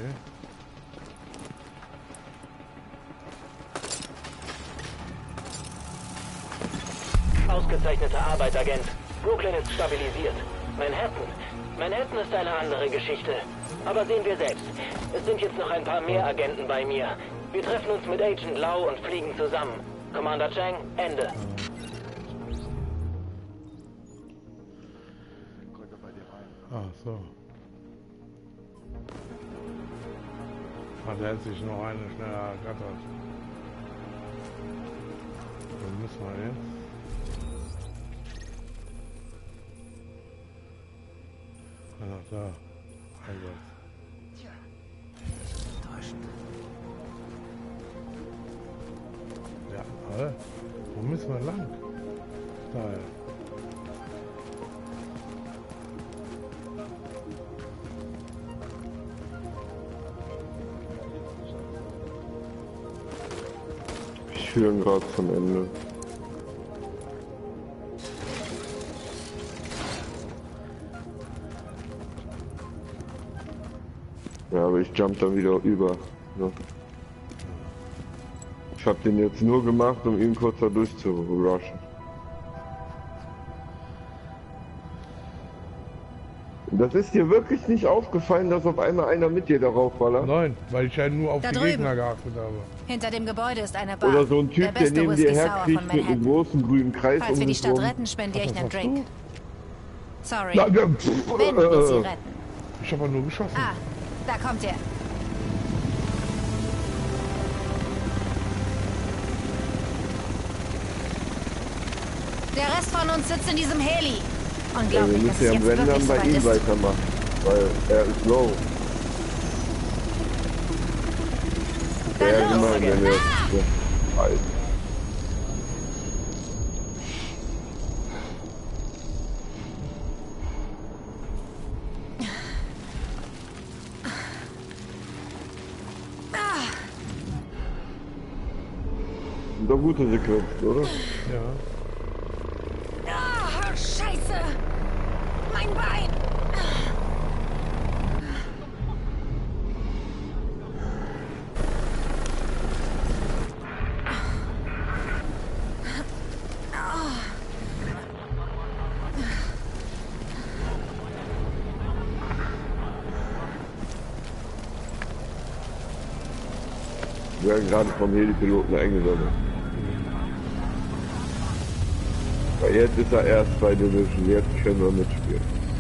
Ausgezeichnete Arbeit, Agent. Brooklyn ist stabilisiert. Manhattan. Manhattan ist eine andere Geschichte. Aber sehen wir selbst. Es sind jetzt noch ein paar mehr Agenten bei mir. Wir treffen uns mit Agent Lau und fliegen zusammen. Commander Chang, Ende. Ach so. Ah, der hat sich noch eine schneller ergattert. Dann müssen wir jetzt. Ach, da. Einsatz. Tja, das ist enttäuschend. Ja, äh, wo müssen wir lang? Da, ja. ich führe gerade zum Ende. Ja, aber ich jump dann wieder über. Ne? Ich habe den jetzt nur gemacht, um ihn kurz da durchzurushen. Das ist dir wirklich nicht aufgefallen, dass auf einmal einer mit dir darauf ballert? Nein, weil ich ja nur auf Da die drüben. Gegner geachtet habe. Hinter dem Gebäude ist eine Bar. Oder so ein Typ, der, beste neben dir Whisky Sour herkriecht von mit einem Manhattan. großen grünen Kreis Falls um wir die sich Stadt rum. retten, spendiere ich Ach, einen das Drink. warst Sorry. Na, ja, pff, Wenn wir sie äh, retten. Ich habe nur geschossen. Ah, Da kommt er. Der Rest von uns sitzt in diesem Heli. Unglaublich, ja, dass es jetzt wirklich so bei weit ihm ist. weitermachen, weil er ist low. Dann Wäre los! gemein, wenn er Ah! alt. Sind doch gute Sequenzen, oder? Ja. Ah, Scheiße! Mein Bein! Wir werden gerade vom Heli-Piloten eingeladen. Weil jetzt ist er erst bei Division, jetzt können wir mitspielen.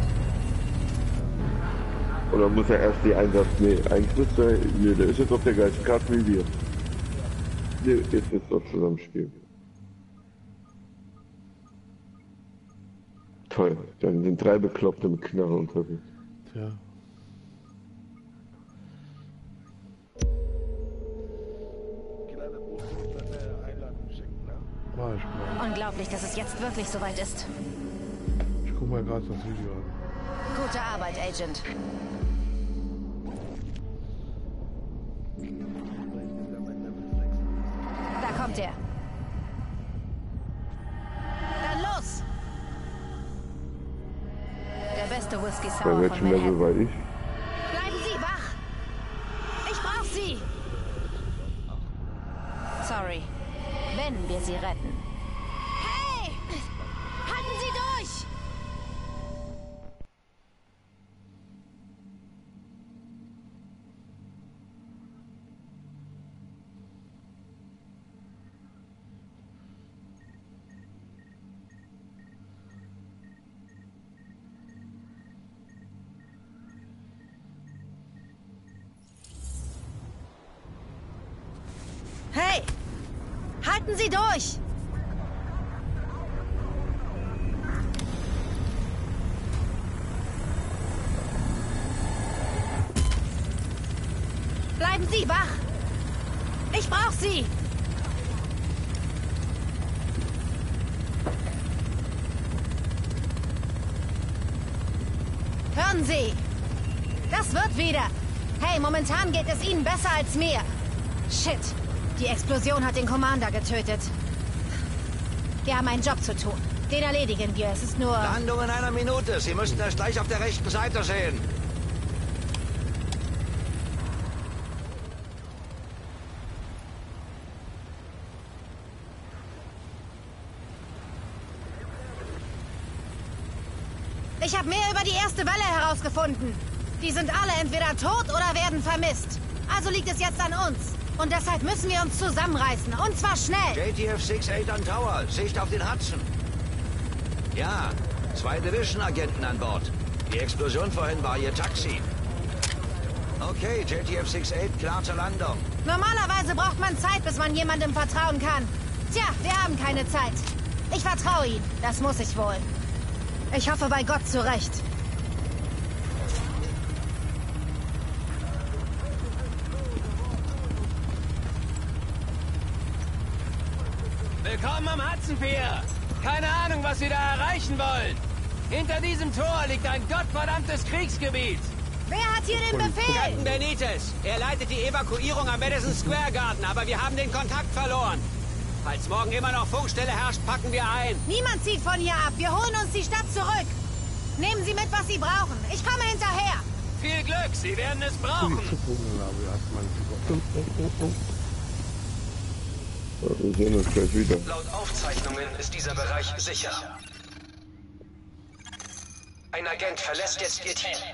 Oder muss er erst die Einsatz, nee, eigentlich müsste er, nee, der ist jetzt auf der gleichen Karte wie wir. Nee, jetzt ist er zusammen spielen. Toll, dann sind drei Bekloppte mit Knarre unterwegs. Tja. Mach ich mal. Unglaublich, dass es jetzt wirklich so weit ist. Ich guck mal gerade das Video an. Gute Arbeit, Agent. Da kommt er. Dann los! Der beste Whisky Bei Sour von welchem Level Manhattan. war ich? Bleiben Sie wach! Ich brauch Sie! Sorry. Wenn wir Sie retten. Hey! Halten Sie durch! Hey! Halten Sie durch! Bleiben Sie wach! Ich brauche Sie! Hören Sie! Das wird wieder! Hey, momentan geht es Ihnen besser als mir! Shit! Die Explosion hat den Commander getötet. Wir haben einen Job zu tun. Den erledigen wir. Es ist nur... Landung in einer Minute. Sie müssten es gleich auf der rechten Seite sehen. Ich habe mehr über die erste Welle herausgefunden. Die sind alle entweder tot oder werden vermisst. Also liegt es jetzt an uns. Und deshalb müssen wir uns zusammenreißen. Und zwar schnell. J T F acht an Tower. Sicht auf den Hudson. Ja, zwei Division-Agenten an Bord. Die Explosion vorhin war ihr Taxi. Okay, J T F acht, klar zur Landung. Normalerweise braucht man Zeit, bis man jemandem vertrauen kann. Tja, wir haben keine Zeit. Ich vertraue ihm. Das muss ich wohl. Ich hoffe bei Gott zurecht. Willkommen am Hudson Pier. Keine Ahnung, was Sie da erreichen wollen. Hinter diesem Tor liegt ein gottverdammtes Kriegsgebiet. Wer hat hier den Befehl? Captain Benitez. Er leitet die Evakuierung am Madison Square Garden, aber wir haben den Kontakt verloren. Falls morgen immer noch Funkstelle herrscht, packen wir ein. Niemand zieht von hier ab. Wir holen uns die Stadt zurück. Nehmen Sie mit, was Sie brauchen. Ich komme hinterher. Viel Glück, Sie werden es brauchen. Wir sehen uns gleich wieder. Laut Aufzeichnungen ist dieser Bereich sicher. Ein Agent verlässt jetzt Ihr Team.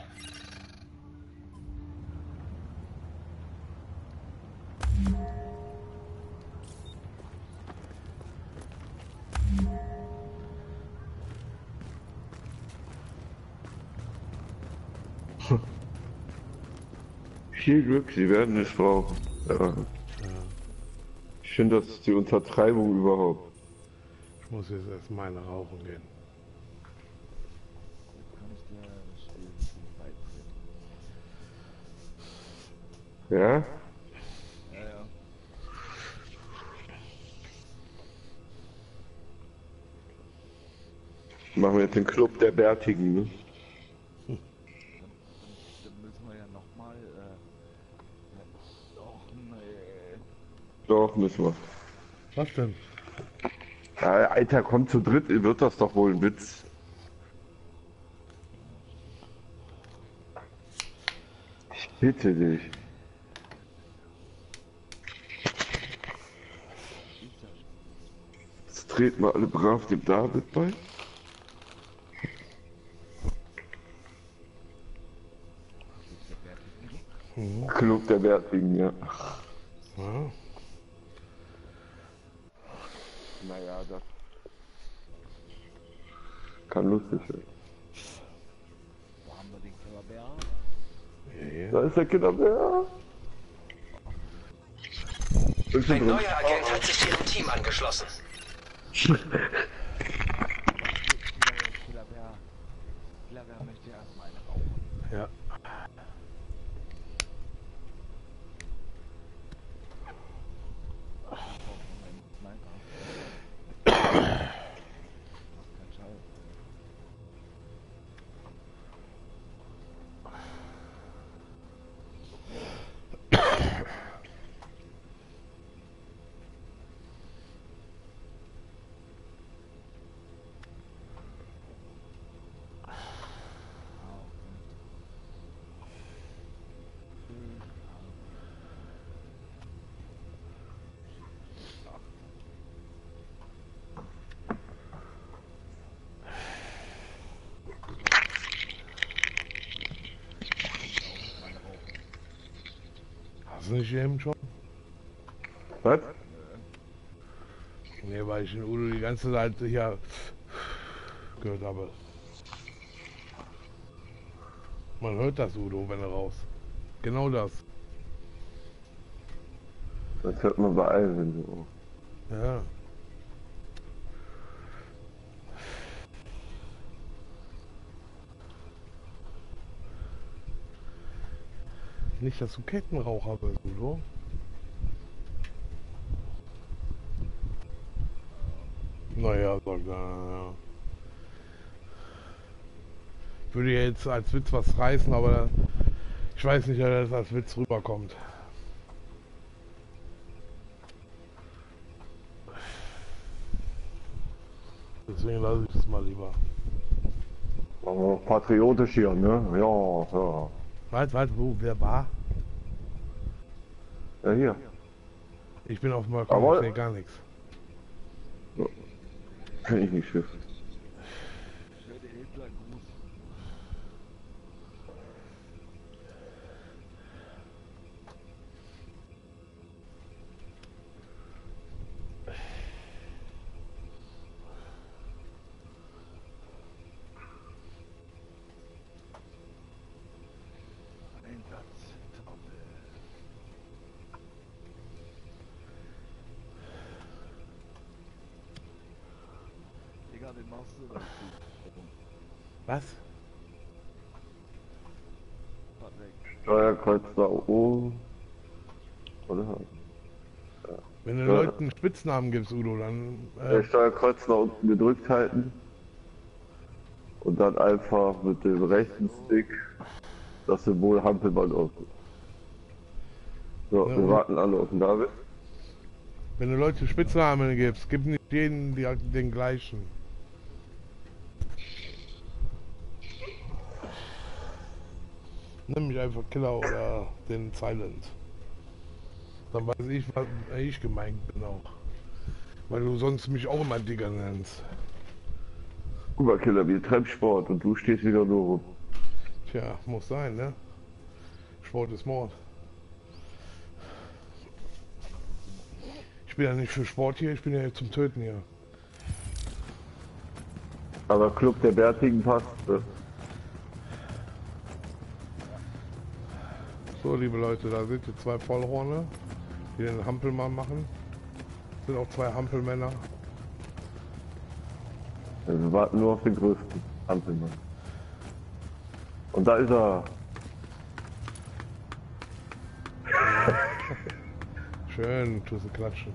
Viel Glück, sie werden es brauchen. Ja. Ja. Ich finde, das ist die Untertreibung überhaupt. Ich muss jetzt erstmal eine rauchen gehen. Ja? Ja, ja. Machen wir jetzt den Club der Bärtigen, ne? Dann, dann müssen wir ja nochmal, äh... Doch, nee. Doch, müssen wir. Was denn? Ja, Alter, kommt zu dritt, wird das doch wohl ein Witz. Ich bitte dich. Jetzt treten wir alle brav dem David bei. Mhm. Club der Bärtigen, ja. Ja. Naja, das kann lustig sein. Wo haben wir den Killerbär? Ja, ja. Da ist der Killerbär. Ein neuer Agent hat sich ihrem Team angeschlossen. Killerbär. Killerbär möchte erstmal eine rauchen. Ja. Hast du nicht eben schon? Was? Nee, weil ich in Udo die ganze Zeit hier gehört habe. Man hört das, Udo, wenn er raus. Genau das. Das hört man bei allen so. Ja. Nicht, dass du Kettenraucher bist, Udo. Naja, sagt er, ja. Würde jetzt als Witz was reißen, aber ich weiß nicht, ob das als Witz rüberkommt. Deswegen lasse ich das mal lieber. Aber patriotisch hier, ne? Ja, ja. Warte, warte, wo, wer war? Ja, hier. Ich bin auf dem Balkon, Aber- ich sehe gar nichts. Kann ich nicht schiffen. Schöne Hitlergruß. Einsatztaube. Digga, den machst du das gut. Was? Patrick. Steuerkreuz da oben. Oder? Wenn du Ja. Leuten einen Spitznamen gibst, Udo, dann... Der Äh, Steuerkreuz nach unten gedrückt halten. Und dann einfach mit dem rechten Stick das Symbol Hampelmann auf. So, Ja, wir und- warten alle auf den David. wenn du Leute Spitznamen gibst, gib nicht jeden die, den gleichen. Nimm mich einfach Killer oder den Silent. Dann weiß ich, was ich gemeint bin auch. Weil du sonst mich auch immer Digger nennst. Guck mal, Killer, wir treiben Sport und du stehst wieder nur rum. Tja, muss sein, ne? Sport ist Mord. Ich bin ja nicht für Sport hier, ich bin ja zum Töten hier. Aber Club der Bärtigen passt. Ne? So, liebe Leute, da sind die zwei Vollhorne, die den Hampelmann machen. Das sind auch zwei Hampelmänner. Also wir warten nur auf den größten Hampelmann. Und da ist er. Ja. Schön, tust du klatschen.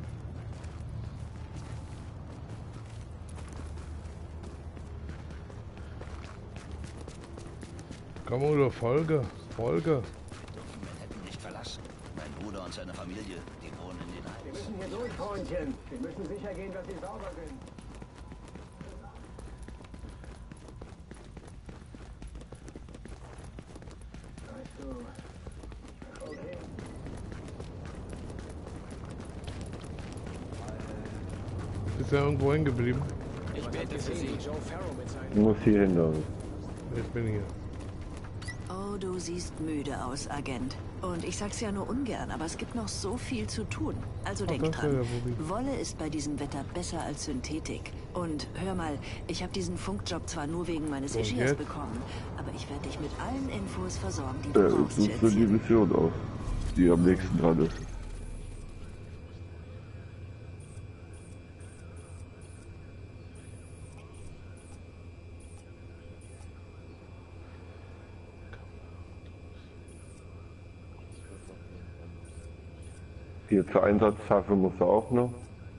Komm, Udo, Folge, Folge. Und seine Familie, die wohnen in den Heims. Wir müssen hier durch, Freundchen. Wir müssen sicher gehen, dass sie sauber sind. Weißt du, okay. Ist er irgendwo hängen geblieben? Ich bete für Sie. Joe Farrow mit seinen... Ich muss hier hin, David. Ich bin hier. Oh, du siehst müde aus, Agent. Und ich sag's ja nur ungern, aber es gibt noch so viel zu tun. Also denk dran, Wolle ist bei diesem Wetter besser als Synthetik. Und hör mal, ich habe diesen Funkjob zwar nur wegen meines Ischias bekommen, aber ich werde dich mit allen Infos versorgen, die du Ja, brauchst, suchst du die Mission aus, die am nächsten dran ist. Hier zur Einsatztafel muss er auch noch.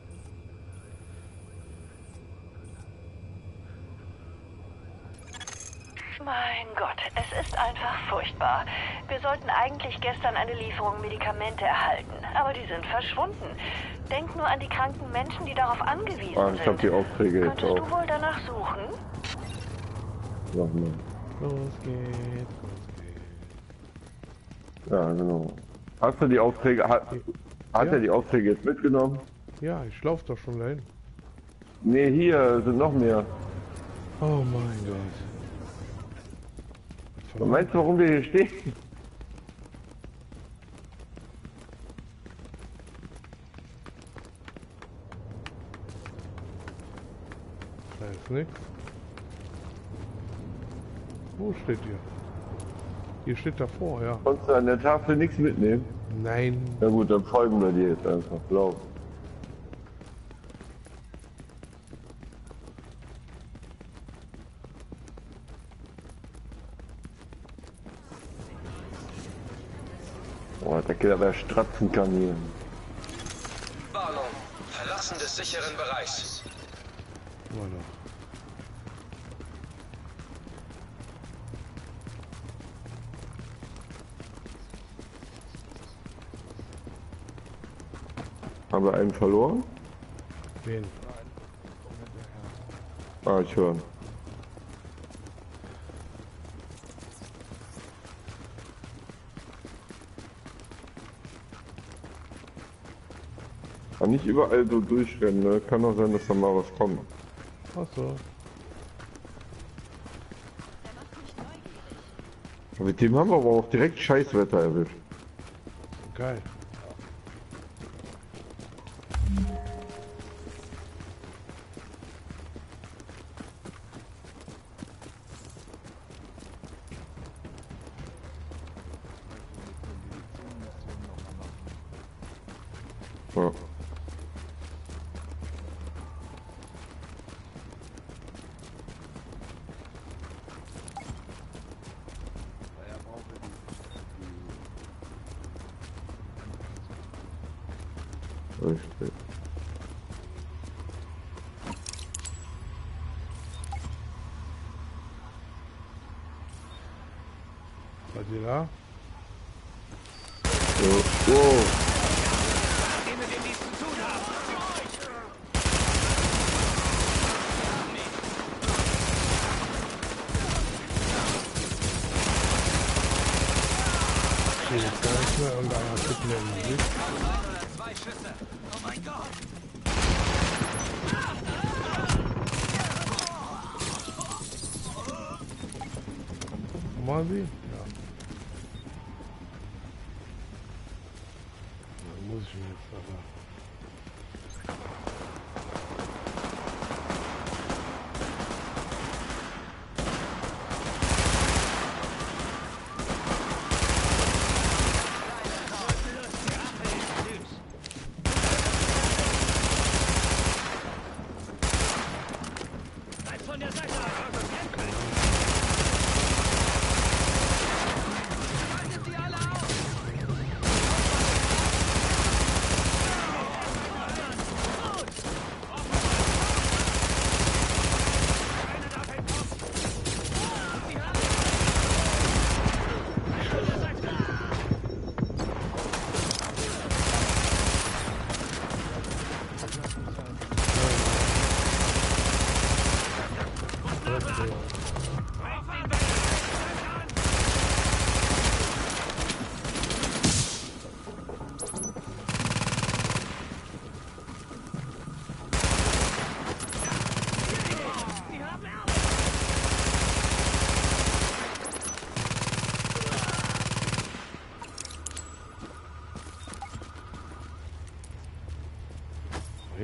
Mein Gott, es ist einfach furchtbar. Wir sollten eigentlich gestern eine Lieferung Medikamente erhalten, aber die sind verschwunden. Denk nur an die kranken Menschen, die darauf angewiesen ah, ich sind. hab die Aufträge jetzt Könntest auch. du wohl danach suchen? Sag mal. Los geht's, los geht's. Ja, genau. Hast du die Aufträge, hat, hat ja. er die Aufträge jetzt mitgenommen? Ja, ich lauf doch schon dahin. Nee, hier sind noch mehr. Oh mein Gott. Und meinst du, warum wir hier stehen? Da ist nix. Wo steht ihr? Hier steht davor, ja. Konntest du an der Tafel nichts mitnehmen? Nein. Na gut, dann folgen wir dir jetzt einfach. Lauf. Boah, der Killer, wer stratzen kann hier. Warnung. Verlassen des sicheren Bereichs. Voilà. Haben wir einen verloren? Wen? Ah, ich höre. Kann nicht überall so durchrennen, ne? Kann auch sein, dass da mal was kommt. Ach so. Mit dem haben wir aber auch direkt Scheißwetter erwischt. Geil. Ja. Richtig. Seid ihr da? So. Wow. Okay, jetzt gar nicht mehr und einer kriegt mir im Gesicht. Zwei Schüsse. Oh mein Gott. Mal sie? Ja. Dann muss ich ihn jetzt aber.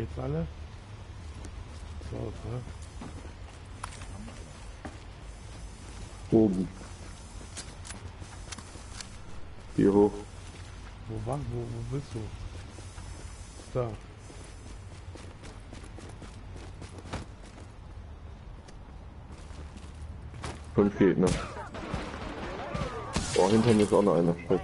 Jetzt alle? So, ne? Oben. Hier hoch. Wo war, wo, wo bist du? Da. Fünf Gegner. Oh, hinter mir ist auch noch einer. Scheiße.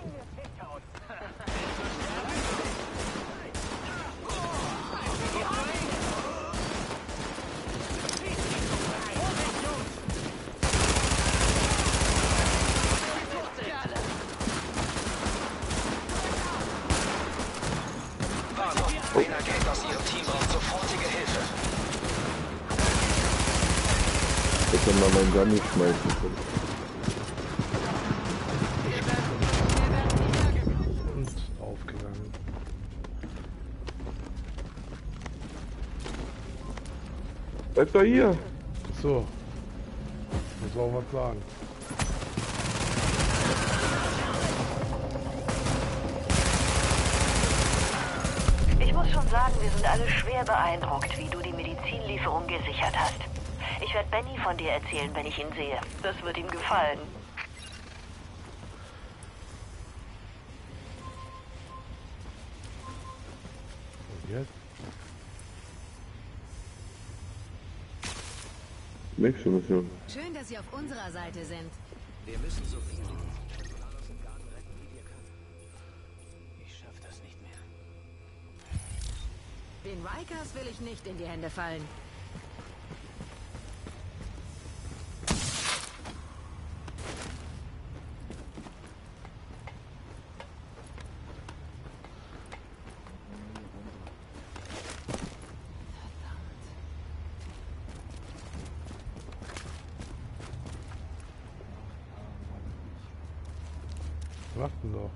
Meinen Gun schmeißen können. Und aufgegangen. Bleib doch hier! So. Muss auch was sagen. Ich muss schon sagen, wir sind alle schwer beeindruckt, wie du die Medizinlieferung gesichert hast. Ich werde Benny von dir erzählen, wenn ich ihn sehe. Das wird ihm gefallen. Und jetzt? Nächste Mission. Schön, dass Sie auf unserer Seite sind. Wir müssen so viel. Ich schaff das nicht mehr. Den Rikers will ich nicht in die Hände fallen. Warten doch.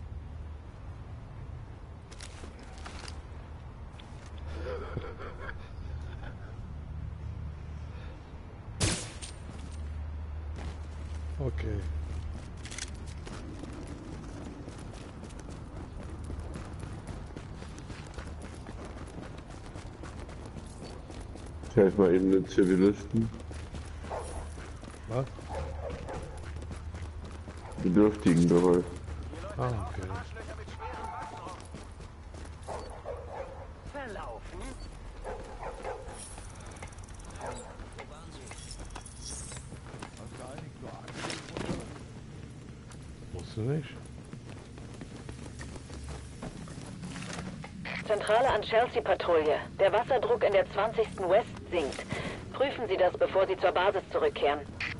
Okay. Ich helfe mal eben den Zivilisten. Was? Bedürftigen geholfen. Ah, okay. Verlaufen? Musst du nicht? Zentrale an Chelsea-Patrouille. Der Wasserdruck in der zwanzigsten West sinkt. Prüfen Sie das, bevor Sie zur Basis zurückkehren.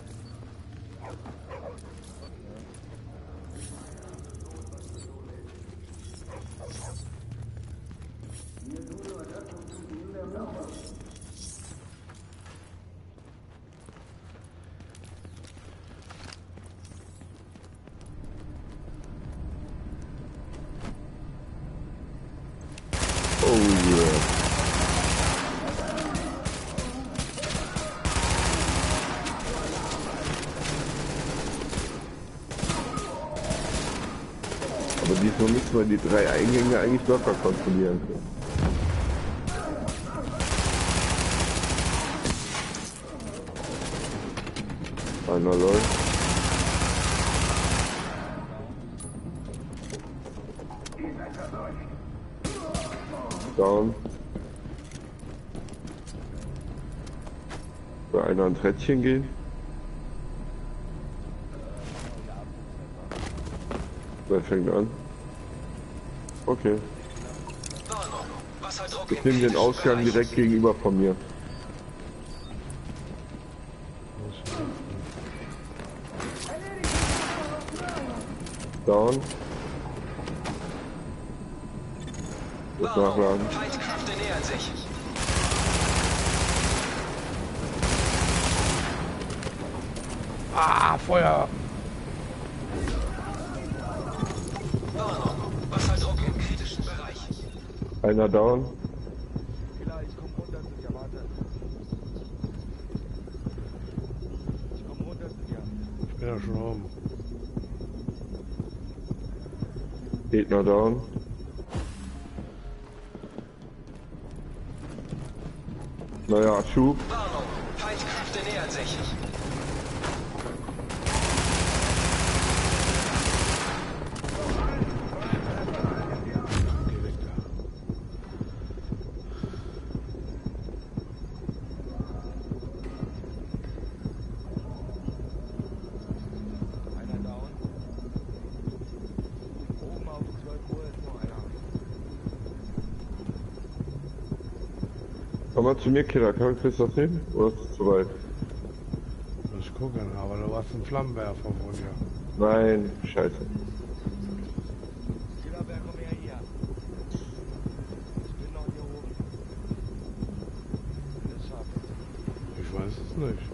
Aber diesmal müssen wir die drei Eingänge eigentlich locker kontrollieren können. Einer läuft. Down. Bei einer ein Trettchen gehen. Wer fängt an? Okay. Ich nehme den Ausgang direkt gegenüber von mir. Down. Muss nachladen. Feindkräfte nähern sich. Ah, Feuer! Wasserdruck im kritischen Bereich. Einer down. Ich komm runter zu dir, warte. Ich komm runter zu dir. Ich bin ja schon oben. Gegner down. Naja, Schub. Warnung, Feindkräfte nähern sich. Komm mal zu mir, Killer. Kann ich das hin? Oder ist es zu weit? Muss ich gucken, aber du hast einen Flammenwerfer von dir. Nein, scheiße. Killer, wer kommt her hier? Ich bin noch hier oben. Wenn es schafft. Ich weiß es nicht.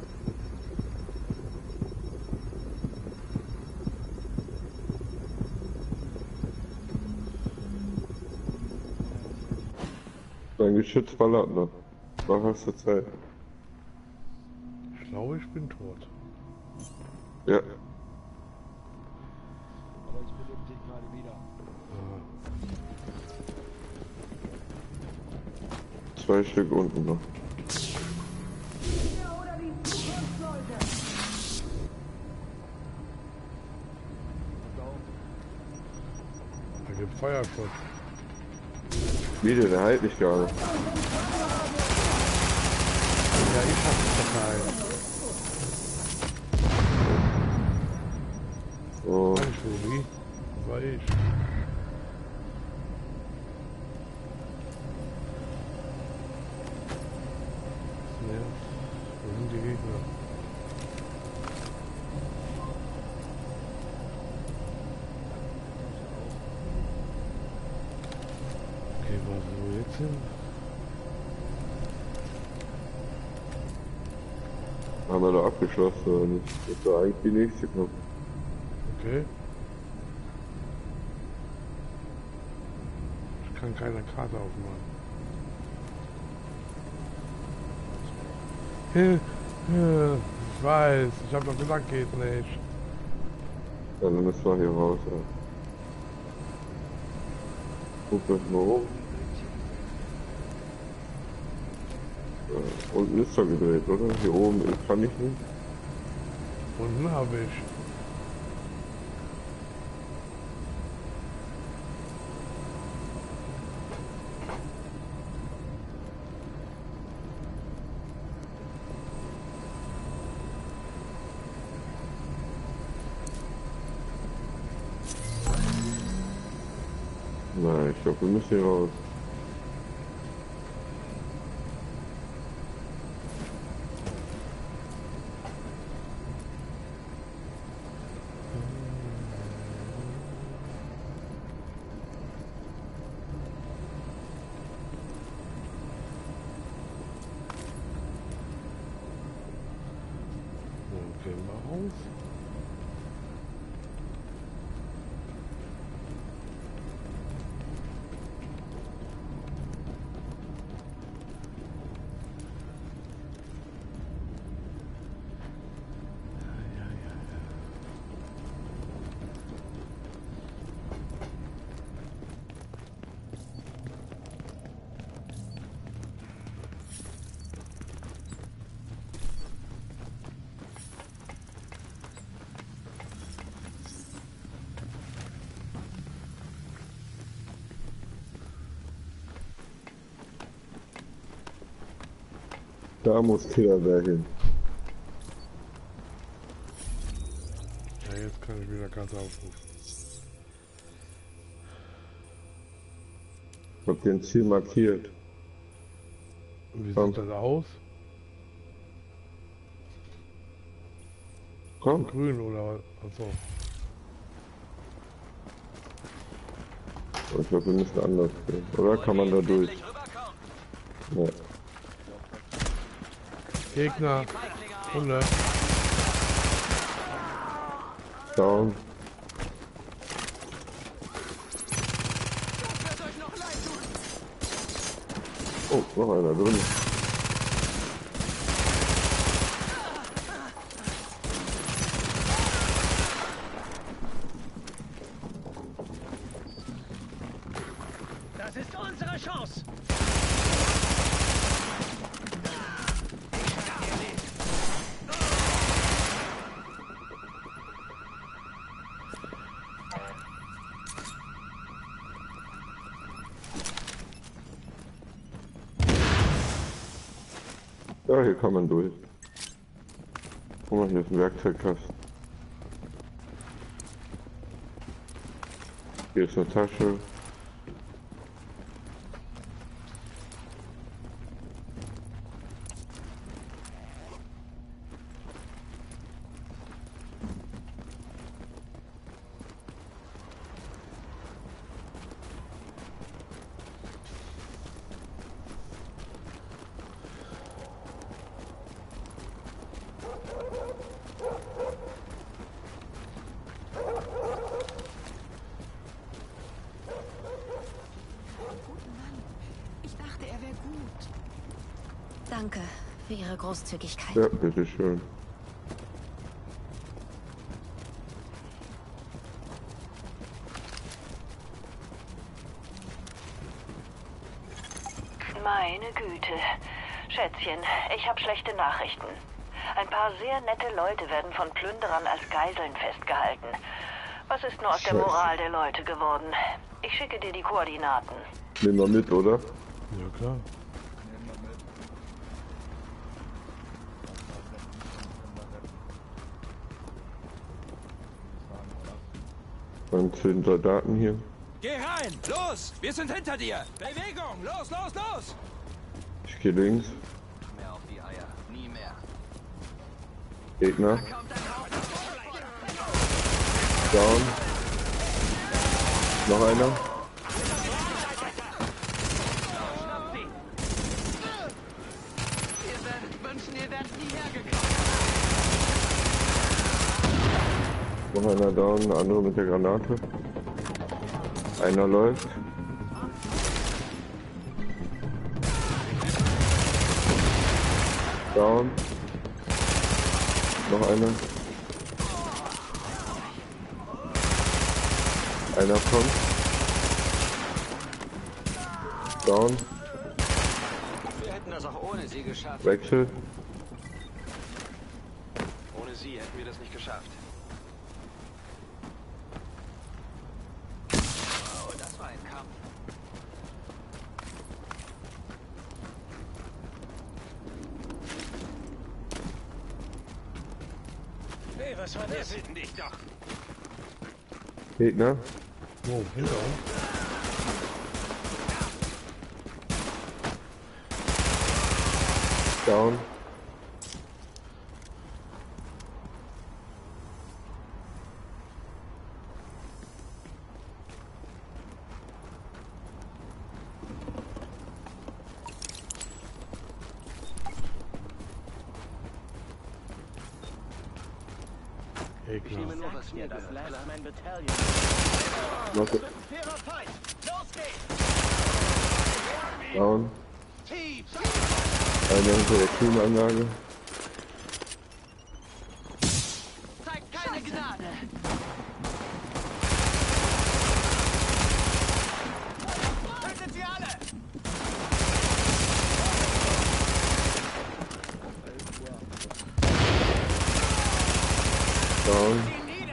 Dein Geschütz ballert noch. Mach hast du Zeit. Ich glaube, ich bin tot. Ja. Aber ich belebe dich gerade wieder. Ja. Zwei Stück unten noch. Da gibt Feuerschutz. Video, der heilt mich gar nicht. Ja, ich hab's verteilt. Oh. Nein, Tobi. War ich. Ja, wo sind die Gegner? Okay, was wo jetzt hin? Haben wir da abgeschlossen oder nicht? Das ist da eigentlich die nächste kommt. Okay. Ich kann keine Karte aufmachen. Ich weiß, ich hab doch gesagt, geht nicht. Ja, dann müssen wir hier raus, ja. Guck das mal hoch. Ja, unten ist er gedreht, oder? Hier oben kann ich nicht. Unten habe ich. Nein, ich glaube, wir müssen hier raus. Wo gehen wir raus? Da muss Killerberg hin. Ja, jetzt kann ich wieder Karte aufrufen. Ich hab den Ziel markiert. Und wie Komm. sieht das aus? Komm. Grün oder was? Achso. Ich glaube, wir müssen anders gehen. Oder kann man da durch? Ja. Gegner. hundert. Down. Oh, noch einer drin. Das ist unsere Chance. Ja, hier kann man durch. Guck mal, hier ist ein Werkzeugkasten. Hier ist eine Tasche. Danke für Ihre Großzügigkeit. Ja, bitteschön. Meine Güte. Schätzchen, ich habe schlechte Nachrichten. Ein paar sehr nette Leute werden von Plünderern als Geiseln festgehalten. Was ist nur aus der Moral der Leute geworden? Ich schicke dir die Koordinaten. Nehmen wir mit, oder? Ja, klar. Dann zehn Soldaten hier. Geh rein! Los! Wir sind hinter dir! Bewegung! Los, los, los! Ich gehe links. Mehr auf die Eier. Nie mehr. Gegner. Down. Noch einer. Ihr werdet wünschen, ihr werdet hierher gekommen. Noch einer down, der andere mit der Granate. Einer läuft. Down. Noch einer. Einer kommt. Down. Wir hätten das auch ohne sie geschafft. Wechsel. Ohne sie hätten wir das nicht geschafft. Oh, das war ein Kampf. Hey, was war das? Wir finden dich doch. Gegner. Wo? Hinter uns? Down. Hey, klar. Was mir das Last Man Battalion. Noch Fairer Fight. Los geht's. down. Einer hinter der Klimaanlage. Zeigt keine Gnade. Tötet sie alle. Down.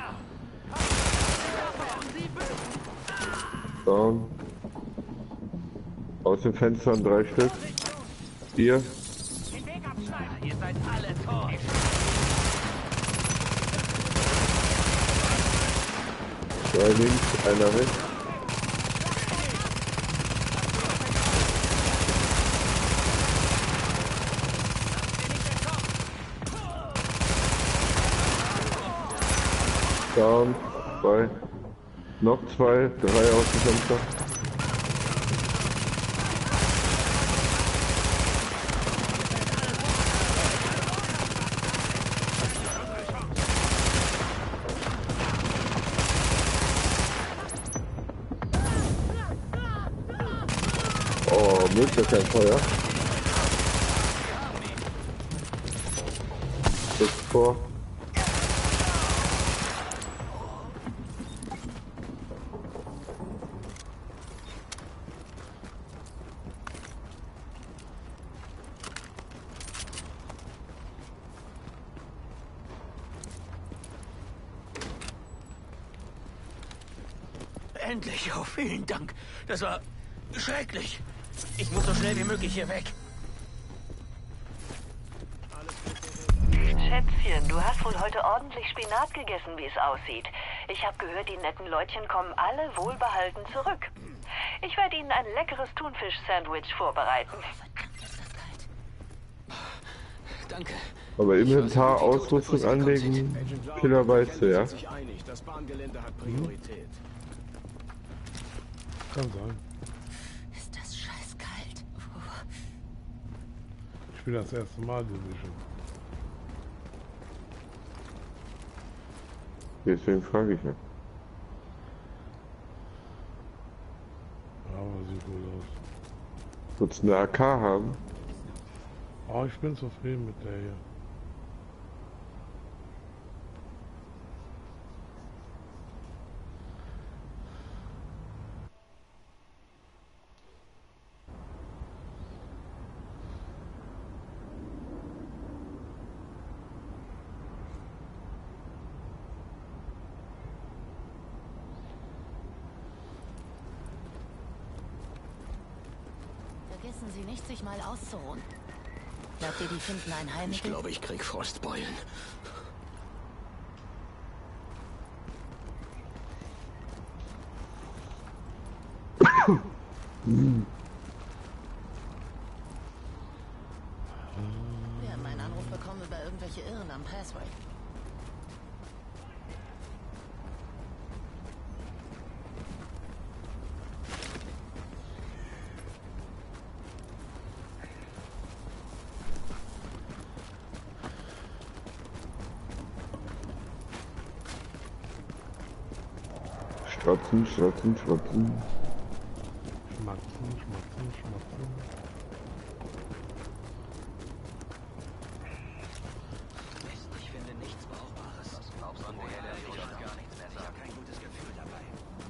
Down. Aus den Fenstern drei Stück. Vier. Ihr seid alle tot. Zwei links, einer rechts. Down, zwei. Noch zwei, drei aus dem Fenster. Oh, Mist, kein Feuer. Jetzt vor. Endlich, oh, vielen Dank. Das war schrecklich. Ich muss so schnell wie möglich hier weg. Schätzchen, du hast wohl heute ordentlich Spinat gegessen, wie es aussieht. Ich habe gehört, die netten Leutchen kommen alle wohlbehalten zurück. Ich werde ihnen ein leckeres Thunfisch-Sandwich vorbereiten. Danke. Aber Inventar, Ausrüstung anlegen, Killerweize, ja? Das Bahngelände hat Priorität. Kann sein. Ist das scheißkalt. Ich spiele das erste Mal Division. Deswegen frage ich ja. Aber sieht gut aus. Willst du eine A K haben? Oh, ich bin zufrieden mit der hier. Vergessen Sie nicht, sich mal auszuruhen. Glaubt ihr, die finden ein Heilmittel? Ich glaube, ich krieg Frostbeulen. Wir haben einen Anruf bekommen über irgendwelche Irren am Passway. Schwatzen, schwatzen, schwatzen. Schmatzen, schmatzen, schmatzen. Ich finde nichts Brauchbares. Was glaubst du, woher der ich auch gar nichts mehr. Ich habe kein gutes Gefühl dabei.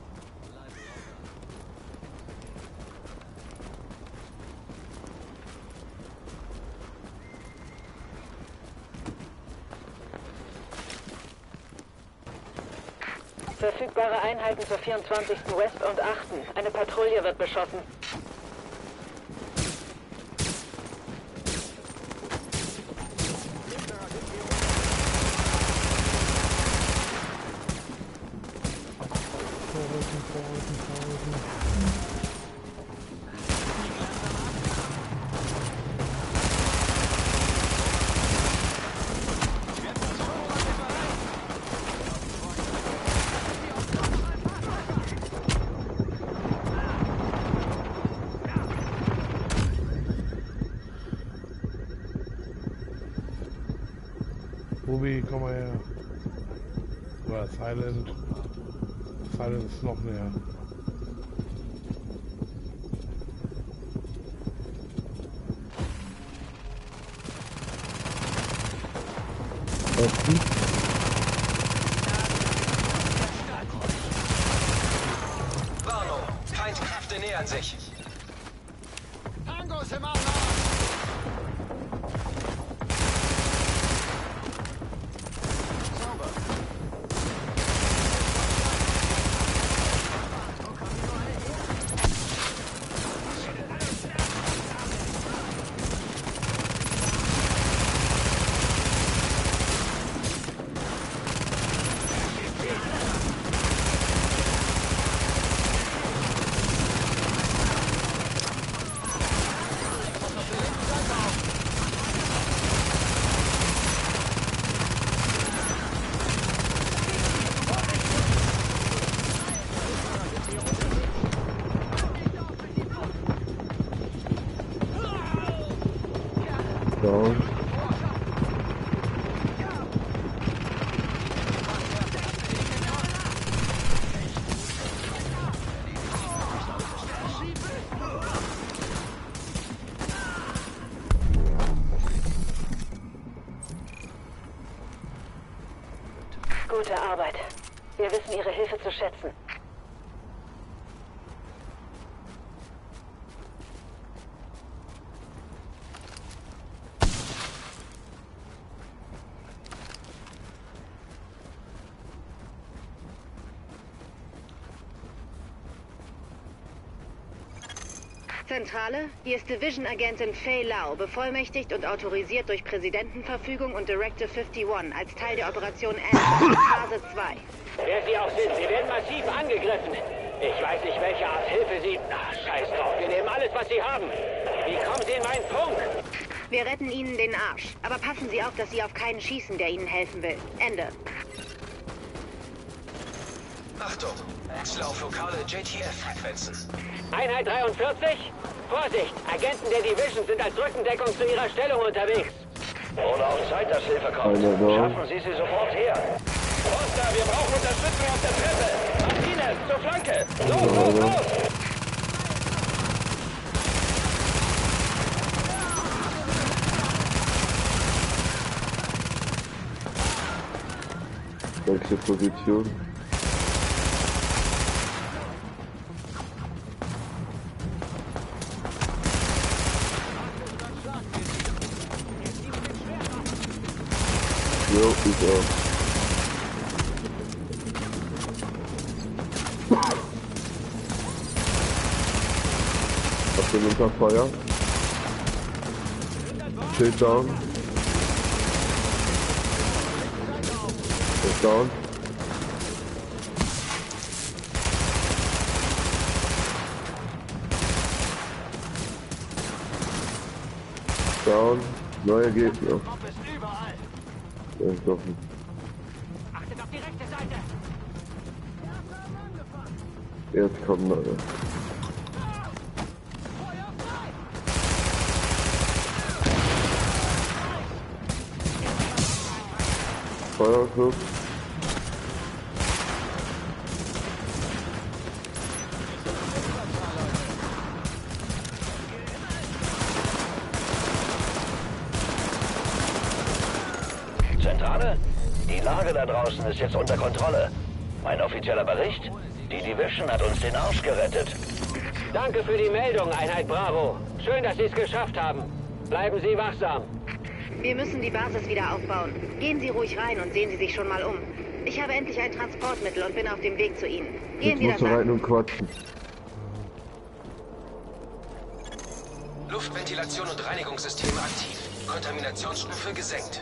Verfügbare Einheiten zur vierundzwanzigsten West und achten Eine Patrouille wird beschossen. Ruby, komm mal her. Oder Silent. Silent ist noch näher. Okay. Warnung, Feindkräfte nähern sich. Tangos im Arm! Down. Gute Arbeit. Wir wissen Ihre Hilfe zu schätzen. Zentrale, hier ist Division-Agentin Faye Lau, bevollmächtigt und autorisiert durch Präsidentenverfügung und Directive einundfünfzig als Teil der Operation Anthem, Phase zwei. Wer Sie auch sind, Sie werden massiv angegriffen. Ich weiß nicht, welche Art Hilfe Sie... Ach, scheiß drauf, wir nehmen alles, was Sie haben. Wie kommen Sie in meinen Funk? Wir retten Ihnen den Arsch. Aber passen Sie auf, dass Sie auf keinen schießen, der Ihnen helfen will. Ende. Achtung, wechsle auf lokale J T F-Frequenzen. Einheit dreiundvierzig? Vorsicht, Agenten der Division sind als Rückendeckung zu ihrer Stellung unterwegs. Wurde auch Zeit, dass Hilfe kommt. Schaffen Sie sie sofort her. Foster, wir brauchen Unterstützung auf der Treppe. Martinez, zur Flanke. Los, los, los! Welche Position? Jo, ich auch. Hast du unter Feuer? Schild down. Ist down. Down. Neuer Gegner. Ja, ist offen. Achtet auf die rechte Seite. Jetzt kommen wir. Feuerclub. Zentrale? Die Lage da draußen ist jetzt unter Kontrolle. Mein offizieller Bericht? Die Division hat uns den Arsch gerettet. Danke für die Meldung, Einheit Bravo. Schön, dass Sie es geschafft haben. Bleiben Sie wachsam. Wir müssen die Basis wieder aufbauen. Gehen Sie ruhig rein und sehen Sie sich schon mal um. Ich habe endlich ein Transportmittel und bin auf dem Weg zu Ihnen. Gehen wir das an. Rein und quatschen. Luftventilation und Reinigungssysteme aktiv. Kontaminationsstufe gesenkt.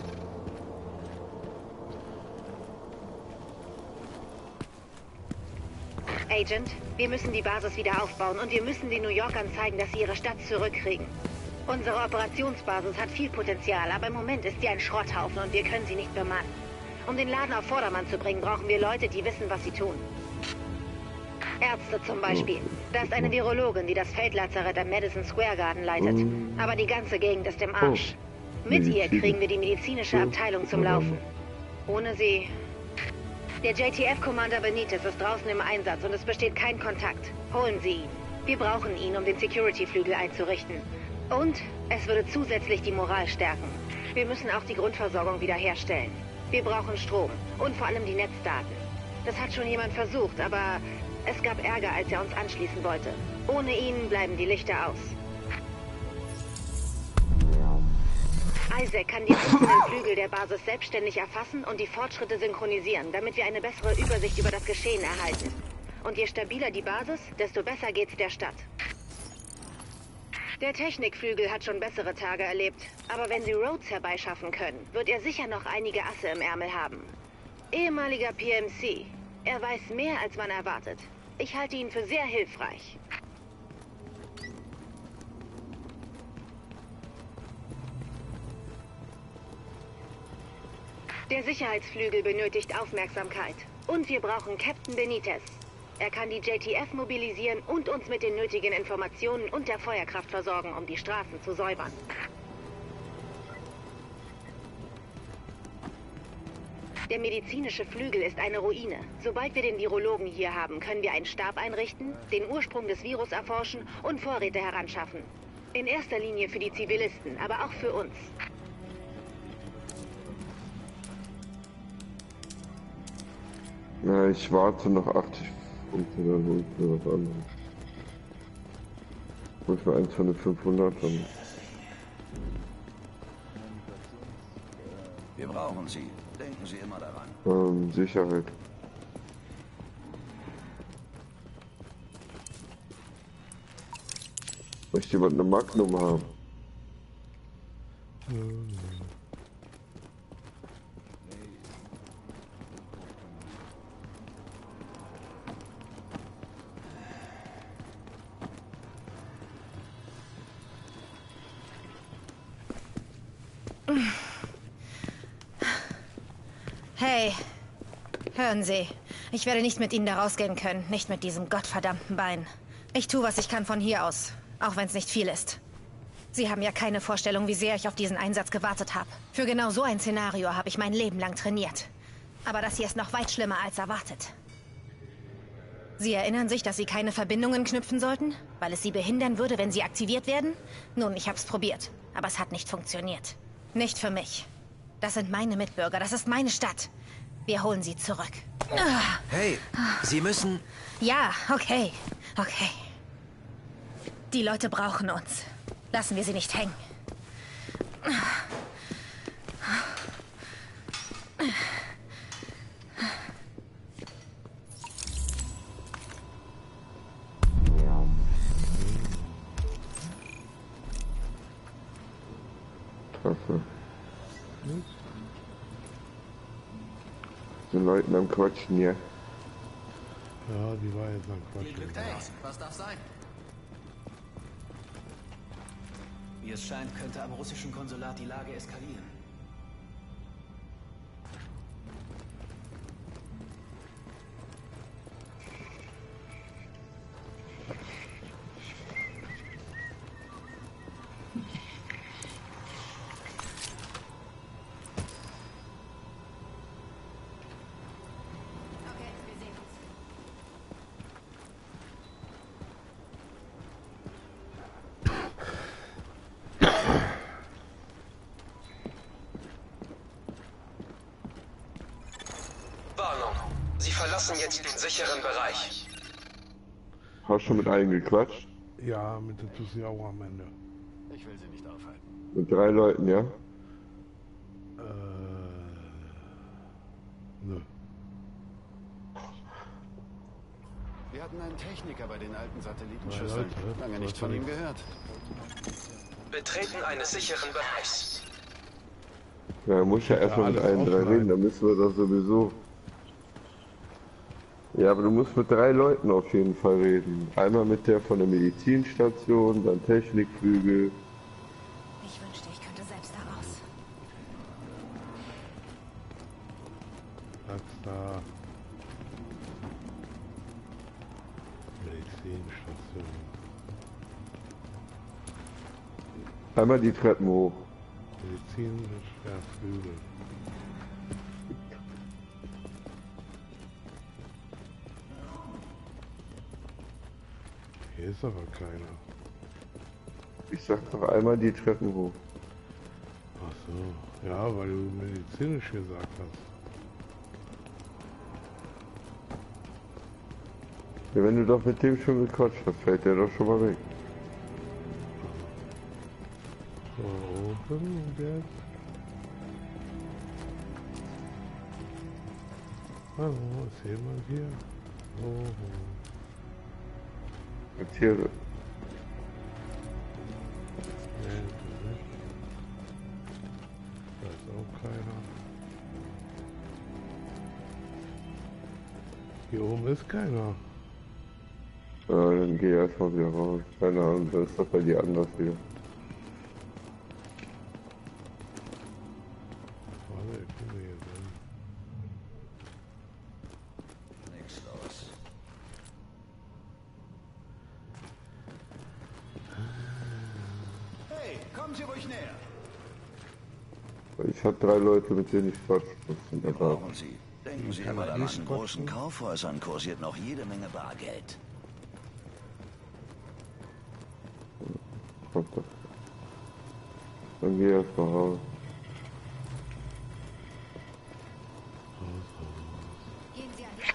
Agent, wir müssen die Basis wieder aufbauen und wir müssen den New Yorkern zeigen, dass sie ihre Stadt zurückkriegen. Unsere Operationsbasis hat viel Potenzial, aber im Moment ist sie ein Schrotthaufen und wir können sie nicht bemannen. Um den Laden auf Vordermann zu bringen, brauchen wir Leute, die wissen, was sie tun. Ärzte zum Beispiel. Da ist eine Virologin, die das Feldlazarett am Madison Square Garden leitet. Aber die ganze Gegend ist im Arsch. Mit ihr kriegen wir die medizinische Abteilung zum Laufen. Ohne sie... Der J T F-Commander Benitez ist draußen im Einsatz und es besteht kein Kontakt. Holen Sie ihn. Wir brauchen ihn, um den Security-Flügel einzurichten. Und es würde zusätzlich die Moral stärken. Wir müssen auch die Grundversorgung wiederherstellen. Wir brauchen Strom und vor allem die Netzdaten. Das hat schon jemand versucht, aber es gab Ärger, als er uns anschließen wollte. Ohne ihn bleiben die Lichter aus. Isaac kann die einzelnen Flügel der Basis selbstständig erfassen und die Fortschritte synchronisieren, damit wir eine bessere Übersicht über das Geschehen erhalten. Und je stabiler die Basis, desto besser geht's der Stadt. Der Technikflügel hat schon bessere Tage erlebt, aber wenn sie Rhodes herbeischaffen können, wird er sicher noch einige Asse im Ärmel haben. Ehemaliger P M C. Er weiß mehr, als man erwartet. Ich halte ihn für sehr hilfreich. Der Sicherheitsflügel benötigt Aufmerksamkeit. Und wir brauchen Captain Benitez. Er kann die J T F mobilisieren und uns mit den nötigen Informationen und der Feuerkraft versorgen, um die Straßen zu säubern. Der medizinische Flügel ist eine Ruine. Sobald wir den Virologen hier haben, können wir einen Stab einrichten, den Ursprung des Virus erforschen und Vorräte heranschaffen. In erster Linie für die Zivilisten, aber auch für uns. Ja, ich warte noch achtzig Punkte, dann hol ich mir was anderes. Hol ich mir eins von den fünfhundert dann. Wir brauchen Sie. Denken Sie immer daran. Ähm, Sicherheit. Möchte jemand eine Magnum haben? Hm. Hey, hören Sie. Ich werde nicht mit Ihnen da rausgehen können. Nicht mit diesem gottverdammten Bein. Ich tue, was ich kann von hier aus. Auch wenn es nicht viel ist. Sie haben ja keine Vorstellung, wie sehr ich auf diesen Einsatz gewartet habe. Für genau so ein Szenario habe ich mein Leben lang trainiert. Aber das hier ist noch weit schlimmer als erwartet. Sie erinnern sich, dass Sie keine Verbindungen knüpfen sollten? Weil es Sie behindern würde, wenn sie aktiviert werden? Nun, ich habe es probiert. Aber es hat nicht funktioniert. Nicht für mich. Das sind meine Mitbürger. Das ist meine Stadt. Wir holen sie zurück. Hey, Sie müssen... Ja, okay. Okay. Die Leute brauchen uns. Lassen wir sie nicht hängen. Klasse. Die Leute am Quatschen hier. Ja, die war jetzt am Quatschen. Hey, was darf sein? Wie es scheint, könnte am russischen Konsulat die Lage eskalieren. Sie verlassen jetzt den sicheren Bereich. Hast du schon mit allen gequatscht? Ja, mit der Tussi auch am Ende. Ich will sie nicht aufhalten. Mit drei Leuten, ja? Äh. Nö. Wir hatten einen Techniker bei den alten Satellitenschüsseln. Lange nicht von ihm gehört. Betreten eines sicheren Bereichs. Ja, muss ja erstmal mit allen drei reden, dann müssen wir das sowieso. Ja, aber du musst mit drei Leuten auf jeden Fall reden. Einmal mit der von der Medizinstation, dann Technikflügel. Ich wünschte, ich könnte selbst da raus. Platz da. Medizinstation. Einmal die Treppen hoch. Medizinstation. Hier ist aber keiner. Ich sag doch einmal die Treppen hoch. Ach so, ja, weil du medizinisch gesagt hast. Ja, wenn du doch mit dem schon gequatscht hast, fällt der doch schon mal weg. So, oben und jetzt. Hallo, ist jemand hier? Oh, oh. Tiere. Nee, das nicht. Da ist auch keiner. Hier oben ist keiner. Ja, dann geh erstmal wieder raus. Keine Ahnung, das ist doch bei dir anders hier. Warte, ich bin hier drin. Nix los. Hey, kommen Sie ruhig näher. Ich hab drei Leute, mit denen ich quatschen muss. Wir brauchen Sie. Denken Sie immer daran, in großen Kaufhäusern kursiert noch jede Menge Bargeld. Dann geh erst mal raus. Gehen Sie an die Arbeit.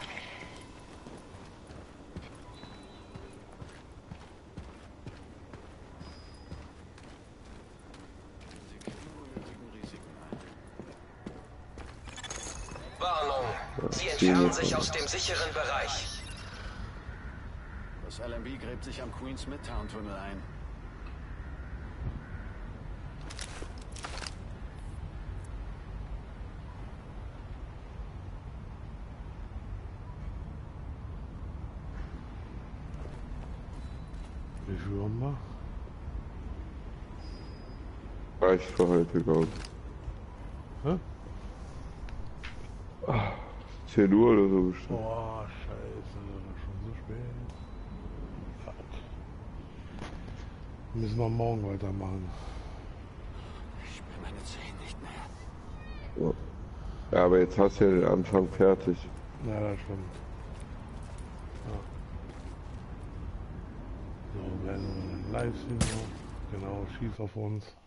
Warnung. Sie entfernen sich aus dem sicheren Bereich. Das L M B gräbt sich am Queens Midtown Tunnel ein. Wie viel haben wir? Reicht für heute, glaube ich. Hä? zehn Uhr oder so bestimmt. Boah, scheiße, schon so spät. Fuck. Müssen wir morgen weitermachen. Ich spüre meine Zehen nicht mehr. Ja, aber jetzt hast du ja den Anfang fertig. Ja, das stimmt. Ja. So, werden wir einen Livestream noch. Genau, schieß auf uns.